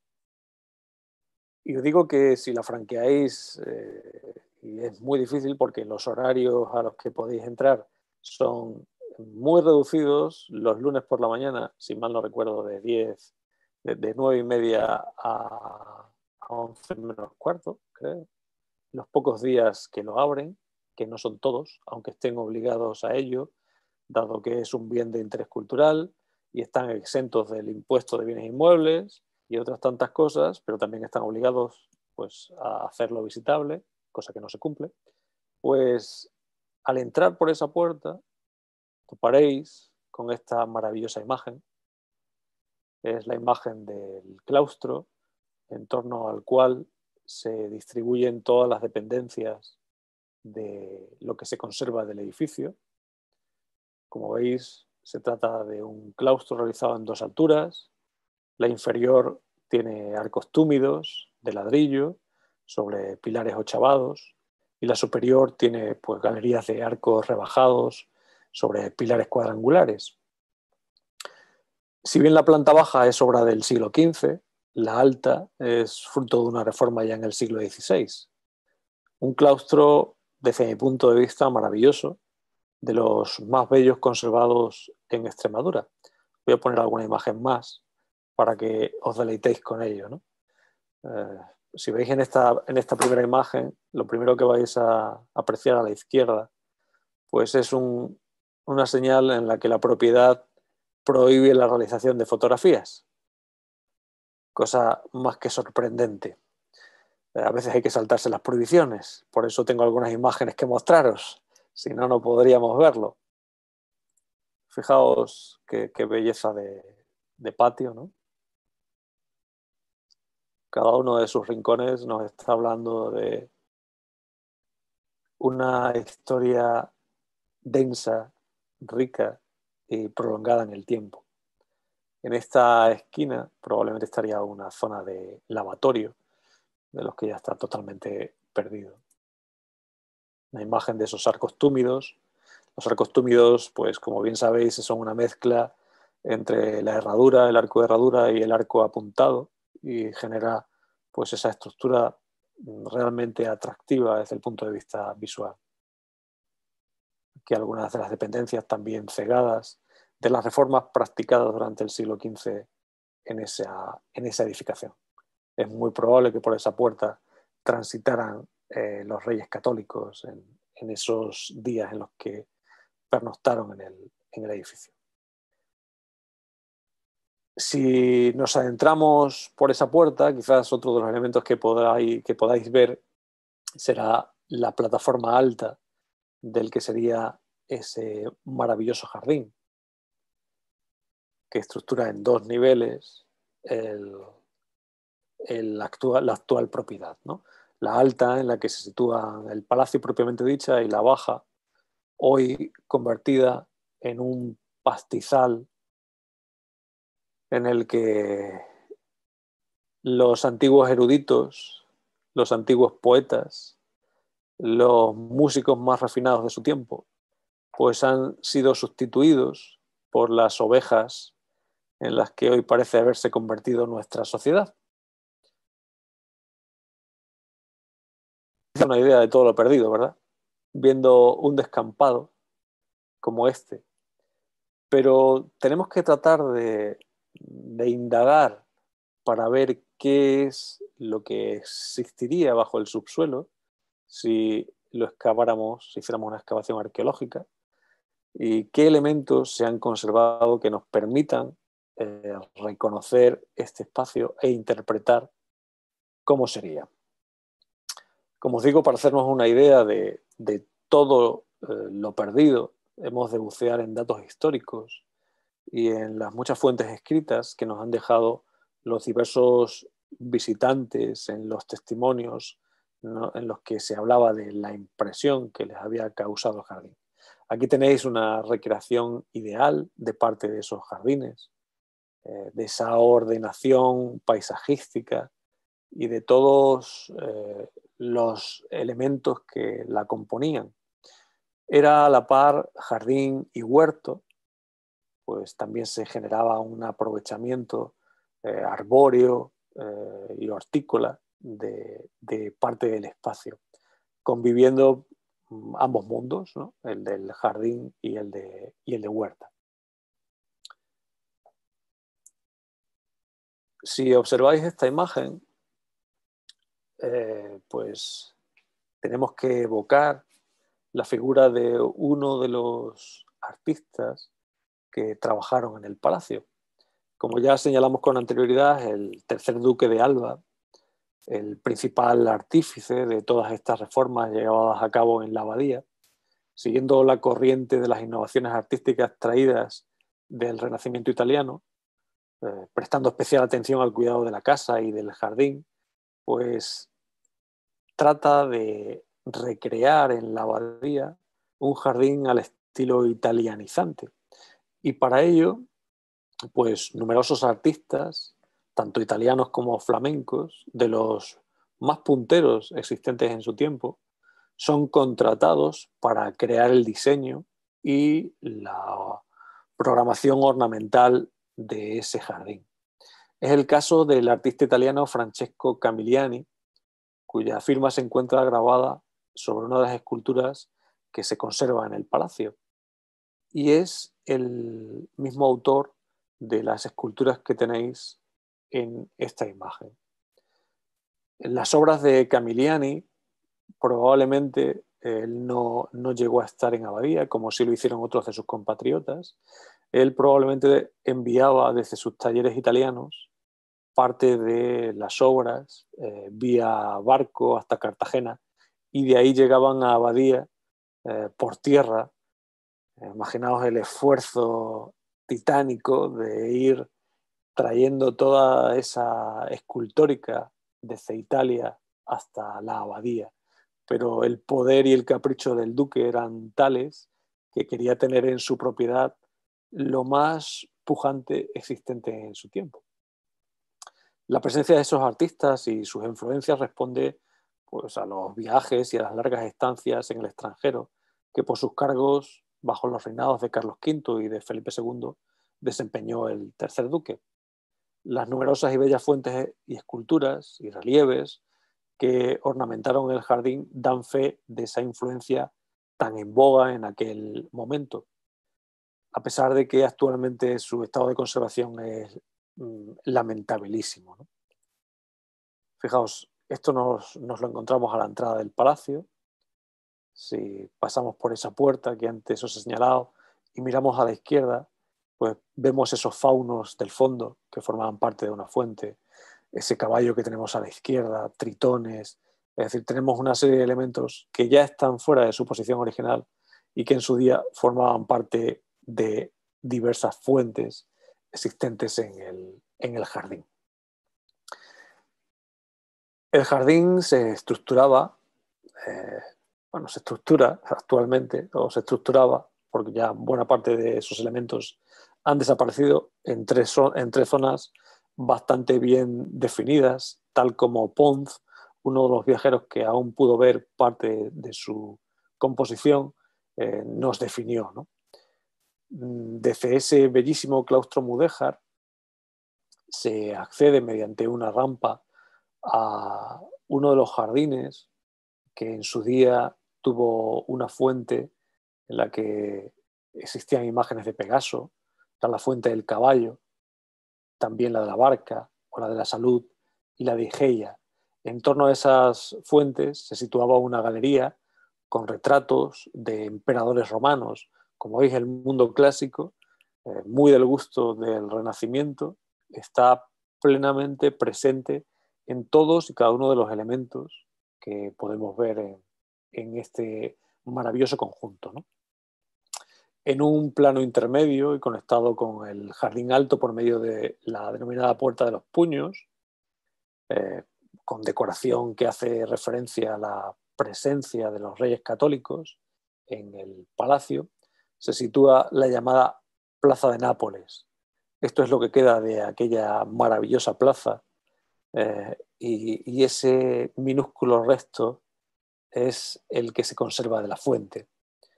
y os digo que si la franqueáis, eh, y es muy difícil porque los horarios a los que podéis entrar son muy reducidos, los lunes por la mañana, si mal no recuerdo, de diez, de, de nueve y media a, a once menos cuarto, creo. Los pocos días que lo abren, que no son todos, aunque estén obligados a ello, dado que es un bien de interés cultural y están exentos del impuesto de bienes inmuebles y otras tantas cosas, pero también están obligados, pues, a hacerlo visitable, cosa que no se cumple. Pues al entrar por esa puerta, toparéis con esta maravillosa imagen. Es la imagen del claustro, en torno al cual se distribuyen todas las dependencias de lo que se conserva del edificio. Como veis, se trata de un claustro realizado en dos alturas. La inferior tiene arcos túmidos de ladrillo sobre pilares ochavados y la superior tiene, pues, galerías de arcos rebajados sobre pilares cuadrangulares. Si bien la planta baja es obra del siglo quince, la alta es fruto de una reforma ya en el siglo dieciséis. Un claustro, desde mi punto de vista, maravilloso, de los más bellos conservados en Extremadura. Voy a poner alguna imagen más para que os deleitéis con ello, ¿no? Eh, si veis en esta, en esta primera imagen, lo primero que vais a apreciar a la izquierda, pues es un, una señal en la que la propiedad prohíbe la realización de fotografías. Cosa más que sorprendente. A veces hay que saltarse las prohibiciones, por eso tengo algunas imágenes que mostraros, si no, no podríamos verlo. Fijaos qué, qué belleza de, de patio, ¿no? Cada uno de sus rincones nos está hablando de una historia densa, rica y prolongada en el tiempo. En esta esquina probablemente estaría una zona de lavatorio, de los que ya está totalmente perdido. Una imagen de esos arcos túmidos. Los arcos túmidos, pues como bien sabéis, son una mezcla entre la herradura, el arco de herradura y el arco apuntado, y genera, pues, esa estructura realmente atractiva desde el punto de vista visual. Que algunas de las dependencias también cegadas de las reformas practicadas durante el siglo quince en esa, en esa edificación. Es muy probable que por esa puerta transitaran eh, los reyes católicos en, en esos días en los que pernoctaron en el, en el edificio. Si nos adentramos por esa puerta, quizás otro de los elementos que podáis, que podáis ver será la plataforma alta del que sería ese maravilloso jardín, que estructura en dos niveles el, el actual, la actual propiedad, ¿no? La alta, en la que se sitúa el palacio propiamente dicha, y la baja, hoy convertida en un pastizal en el que los antiguos eruditos, los antiguos poetas, los músicos más refinados de su tiempo, pues han sido sustituidos por las ovejas en las que hoy parece haberse convertido nuestra sociedad. Es una idea de todo lo perdido, ¿verdad? Viendo un descampado como este. Pero tenemos que tratar de, de indagar para ver qué es lo que existiría bajo el subsuelo si lo excaváramos, si hiciéramos una excavación arqueológica, y qué elementos se han conservado que nos permitan eh, reconocer este espacio e interpretar cómo sería. Como os digo, para hacernos una idea de, de todo eh, lo perdido, hemos de bucear en datos históricos y en las muchas fuentes escritas que nos han dejado los diversos visitantes, en los testimonios, ¿no?, en los que se hablaba de la impresión que les había causado el jardín. Aquí tenéis una recreación ideal de parte de esos jardines, eh, de esa ordenación paisajística y de todos eh, los elementos que la componían. Era a la par jardín y huerto, pues también se generaba un aprovechamiento eh, arbóreo eh, y hortícola de, de parte del espacio, conviviendo ambos mundos, ¿no?, el del jardín y el de, y el de huerta. Si observáis esta imagen, eh, pues tenemos que evocar la figura de uno de los artistas que trabajaron en el palacio. Como ya señalamos con anterioridad, el tercer duque de Alba, el principal artífice de todas estas reformas llevadas a cabo en la abadía, siguiendo la corriente de las innovaciones artísticas traídas del Renacimiento italiano, eh, prestando especial atención al cuidado de la casa y del jardín, pues trata de recrear en la abadía un jardín al estilo italianizante. Y para ello, pues numerosos artistas, tanto italianos como flamencos, de los más punteros existentes en su tiempo, son contratados para crear el diseño y la programación ornamental de ese jardín. Es el caso del artista italiano Francesco Camilliani, cuya firma se encuentra grabada sobre una de las esculturas que se conserva en el palacio. Y es el mismo autor de las esculturas que tenéis en esta imagen. En las obras de Camilliani, probablemente él no, no llegó a estar en abadía, como sí lo hicieron otros de sus compatriotas. Él probablemente enviaba desde sus talleres italianos parte de las obras eh, vía barco hasta Cartagena, y de ahí llegaban a abadía eh, por tierra. Eh, imaginaos el esfuerzo titánico de ir trayendo toda esa escultórica desde Italia hasta la abadía. Pero el poder y el capricho del duque eran tales que quería tener en su propiedad lo más pujante existente en su tiempo. La presencia de esos artistas y sus influencias responde, pues, a los viajes y a las largas estancias en el extranjero que por sus cargos bajo los reinados de Carlos quinto y de Felipe segundo desempeñó el tercer duque. Las numerosas y bellas fuentes y esculturas y relieves que ornamentaron el jardín dan fe de esa influencia tan en boga en aquel momento, a pesar de que actualmente su estado de conservación es mm, lamentabilísimo, ¿no? Fijaos, esto nos, nos lo encontramos a la entrada del palacio. Si pasamos por esa puerta que antes os he señalado y miramos a la izquierda, pues vemos esos faunos del fondo que formaban parte de una fuente, ese caballo que tenemos a la izquierda, tritones. Es decir, tenemos una serie de elementos que ya están fuera de su posición original y que en su día formaban parte de diversas fuentes existentes en el, en el jardín. El jardín se estructuraba, eh, bueno, se estructura actualmente, o se estructuraba, porque ya buena parte de esos elementos han desaparecido, en tres, en tres zonas bastante bien definidas, tal como Pons, uno de los viajeros que aún pudo ver parte de su composición, eh, nos definió, ¿no? Desde ese bellísimo claustro mudéjar se accede mediante una rampa a uno de los jardines que en su día tuvo una fuente en la que existían imágenes de Pegaso, la fuente del caballo, también la de la barca o la de la salud y la de Igeia. En torno a esas fuentes se situaba una galería con retratos de emperadores romanos como veis, el mundo clásico, eh, muy del gusto del Renacimiento, está plenamente presente en todos y cada uno de los elementos que podemos ver en, en este maravilloso conjunto, ¿no? En un plano intermedio y conectado con el jardín alto por medio de la denominada Puerta de los Puños, eh, con decoración que hace referencia a la presencia de los reyes católicos en el palacio, se sitúa la llamada Plaza de Nápoles. Esto es lo que queda de aquella maravillosa plaza, eh, y, y ese minúsculo resto es el que se conserva de la fuente.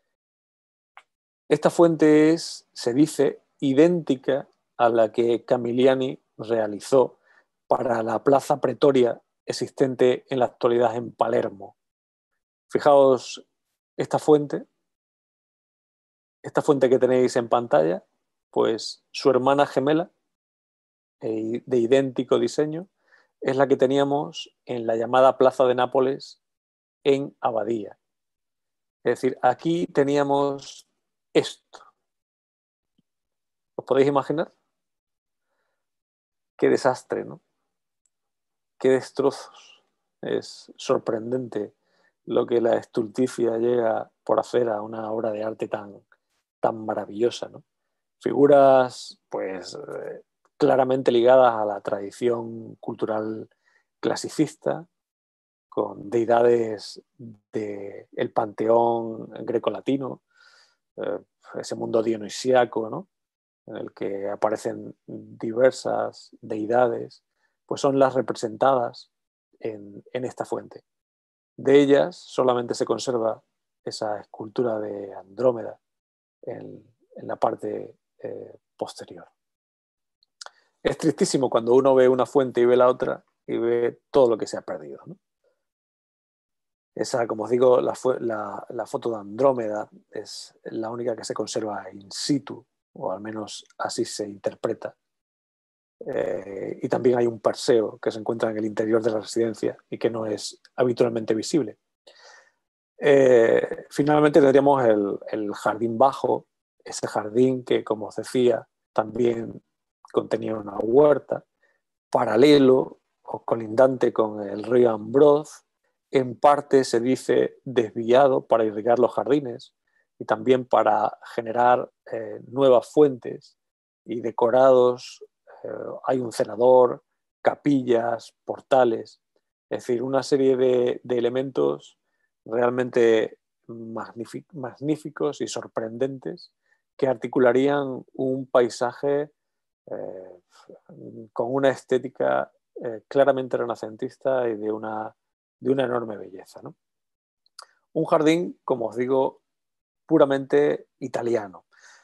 Esta fuente es, se dice, idéntica a la que Camilliani realizó para la Plaza Pretoria existente en la actualidad en Palermo. Fijaos esta fuente, esta fuente que tenéis en pantalla, pues su hermana gemela, de idéntico diseño, es la que teníamos en la llamada Plaza de Nápoles en Abadía. Es decir, aquí teníamos esto. ¿Os podéis imaginar? Qué desastre, ¿no? Qué destrozos. Es sorprendente lo que la estulticia llega por hacer a una obra de arte tan, tan maravillosa, ¿no? Figuras, pues, eh, claramente ligadas a la tradición cultural clasicista, con deidades del panteón grecolatino, eh, ese mundo dionisíaco, ¿no?, en el que aparecen diversas deidades, pues son las representadas en, en esta fuente. De ellas solamente se conserva esa escultura de Andrómeda en, en la parte eh, posterior. Es tristísimo cuando uno ve una fuente y ve la otra y ve todo lo que se ha perdido, ¿no? Esa, como os digo, la, la, la foto de Andrómeda es la única que se conserva in situ, o al menos así se interpreta. Eh, y también hay un Perseo que se encuentra en el interior de la residencia y que no es habitualmente visible. Eh, finalmente tendríamos el, el jardín bajo, ese jardín que, como os decía, también contenía una huerta, paralelo o colindante con el río Ambroz, en parte se dice desviado para irrigar los jardines y también para generar eh, nuevas fuentes y decorados. Eh, hay un cenador, capillas, portales, es decir, una serie de, de elementos realmente magníficos y sorprendentes que articularían un paisaje eh, con una estética eh, claramente renacentista y de una, de una enorme belleza, ¿no? Un jardín, como os digo, puramente italiano.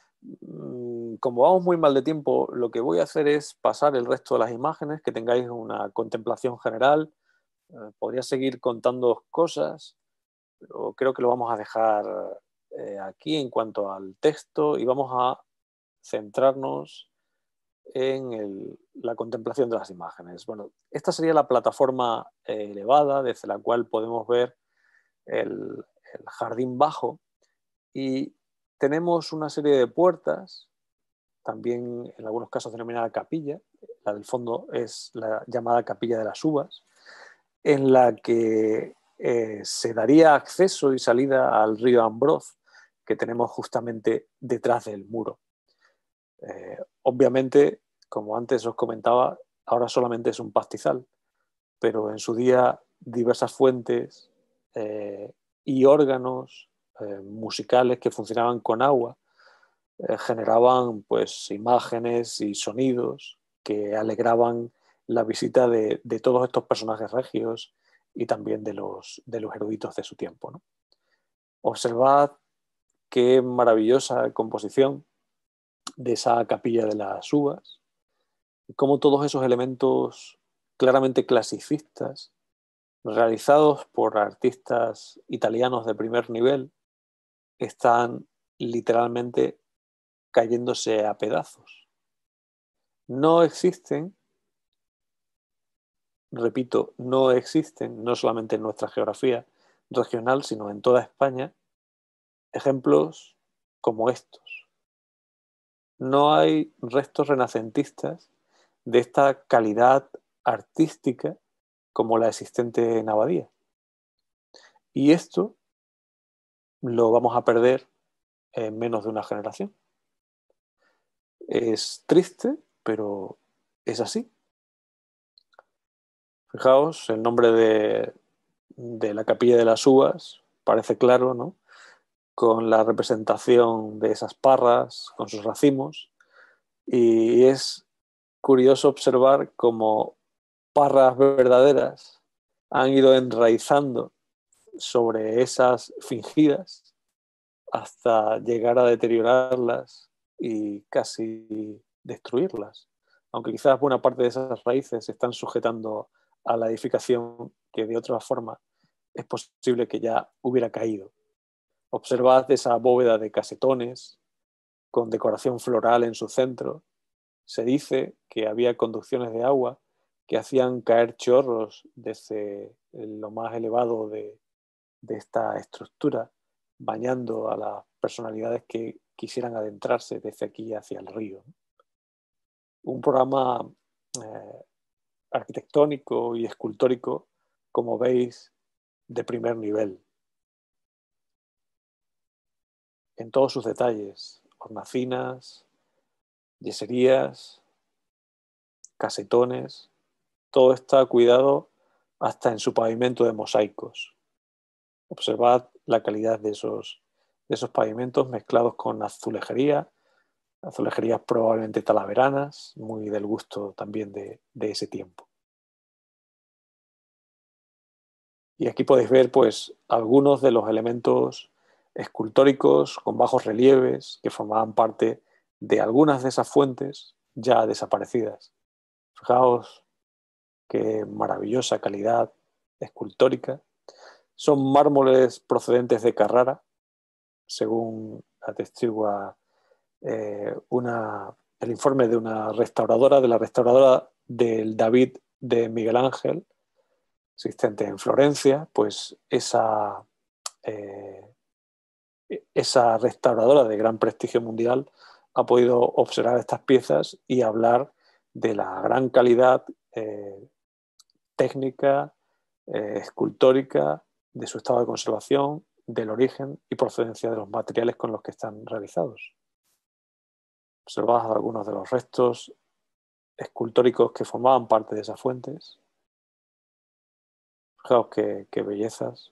Como vamos muy mal de tiempo, lo que voy a hacer es pasar el resto de las imágenes, que tengáis una contemplación general. Eh, podría seguir contando cosas, pero creo que lo vamos a dejar eh, aquí en cuanto al texto y vamos a centrarnos en el, la contemplación de las imágenes. Bueno, esta sería la plataforma eh, elevada desde la cual podemos ver el, el jardín bajo, y tenemos una serie de puertas, también en algunos casos denominada capilla. La del fondo es la llamada Capilla de las Uvas, en la que eh, se daría acceso y salida al río Ambroz, que tenemos justamente detrás del muro. Eh, obviamente, como antes os comentaba, ahora solamente es un pastizal, pero en su día diversas fuentes eh, y órganos eh, musicales que funcionaban con agua eh, generaban, pues, imágenes y sonidos que alegraban la visita de, de todos estos personajes regios y también de los, de los eruditos de su tiempo, ¿no? Observad qué maravillosa composición de esa Capilla de las Uvas, y cómo todos esos elementos claramente clasicistas, realizados por artistas italianos de primer nivel, están literalmente cayéndose a pedazos. No existen, repito, no existen, no solamente en nuestra geografía regional, sino en toda España, ejemplos como estos. No hay restos renacentistas de esta calidad artística como la existente en Abadía. Y esto lo vamos a perder en menos de una generación. Es triste, pero es así. Fijaos, el nombre de, de la Capilla de las Uvas parece claro, ¿no? Con la representación de esas parras, con sus racimos, y es curioso observar cómo parras verdaderas han ido enraizando sobre esas fingidas hasta llegar a deteriorarlas y casi destruirlas, aunque quizás buena parte de esas raíces se están sujetando a la edificación que de otra forma es posible que ya hubiera caído. Observad esa bóveda de casetones con decoración floral en su centro. Se dice que había conducciones de agua que hacían caer chorros desde lo más elevado de, de esta estructura, bañando a las personalidades que quisieran adentrarse desde aquí hacia el río. Un programa eh, arquitectónico y escultórico, como veis, de primer nivel, en todos sus detalles: hornacinas, yeserías, casetones, todo está cuidado hasta en su pavimento de mosaicos. Observad la calidad de esos, de esos pavimentos mezclados con azulejería, azulejerías probablemente talaveranas, muy del gusto también de, de ese tiempo. Y aquí podéis ver pues algunos de los elementos escultóricos con bajos relieves que formaban parte de algunas de esas fuentes ya desaparecidas. Fijaos qué maravillosa calidad escultórica. Son mármoles procedentes de Carrara, según atestigua eh, una, el informe de una restauradora, de la restauradora del David de Miguel Ángel, existente en Florencia. Pues esa, eh, esa restauradora de gran prestigio mundial ha podido observar estas piezas y hablar de la gran calidad eh, técnica, eh, escultórica, de su estado de conservación, del origen y procedencia de los materiales con los que están realizados. Observad algunos de los restos escultóricos que formaban parte de esas fuentes. Fijaos qué, qué bellezas.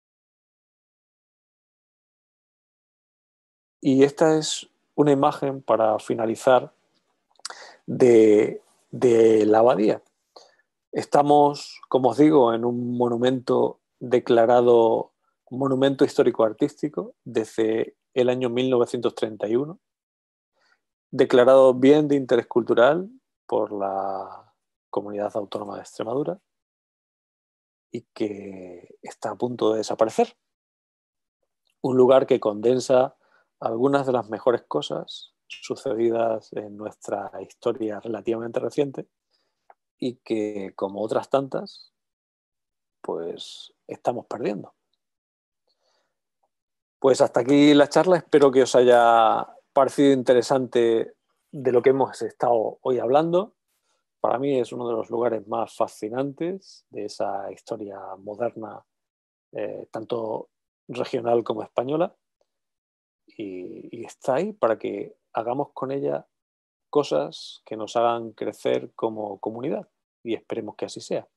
Y esta es una imagen, para finalizar, de, de la abadía. Estamos, como os digo, en un monumento declarado monumento histórico-artístico desde el año mil novecientos treinta y uno, declarado bien de interés cultural por la Comunidad Autónoma de Extremadura y que está a punto de desaparecer. Un lugar que condensa algunas de las mejores cosas sucedidas en nuestra historia relativamente reciente y que, como otras tantas, pues estamos perdiendo. Pues hasta aquí la charla. Espero que os haya parecido interesante de lo que hemos estado hoy hablando. Para mí es uno de los lugares más fascinantes de esa historia moderna, eh, tanto regional como española. Y, y está ahí para que hagamos con ella cosas que nos hagan crecer como comunidad. Y esperemos que así sea.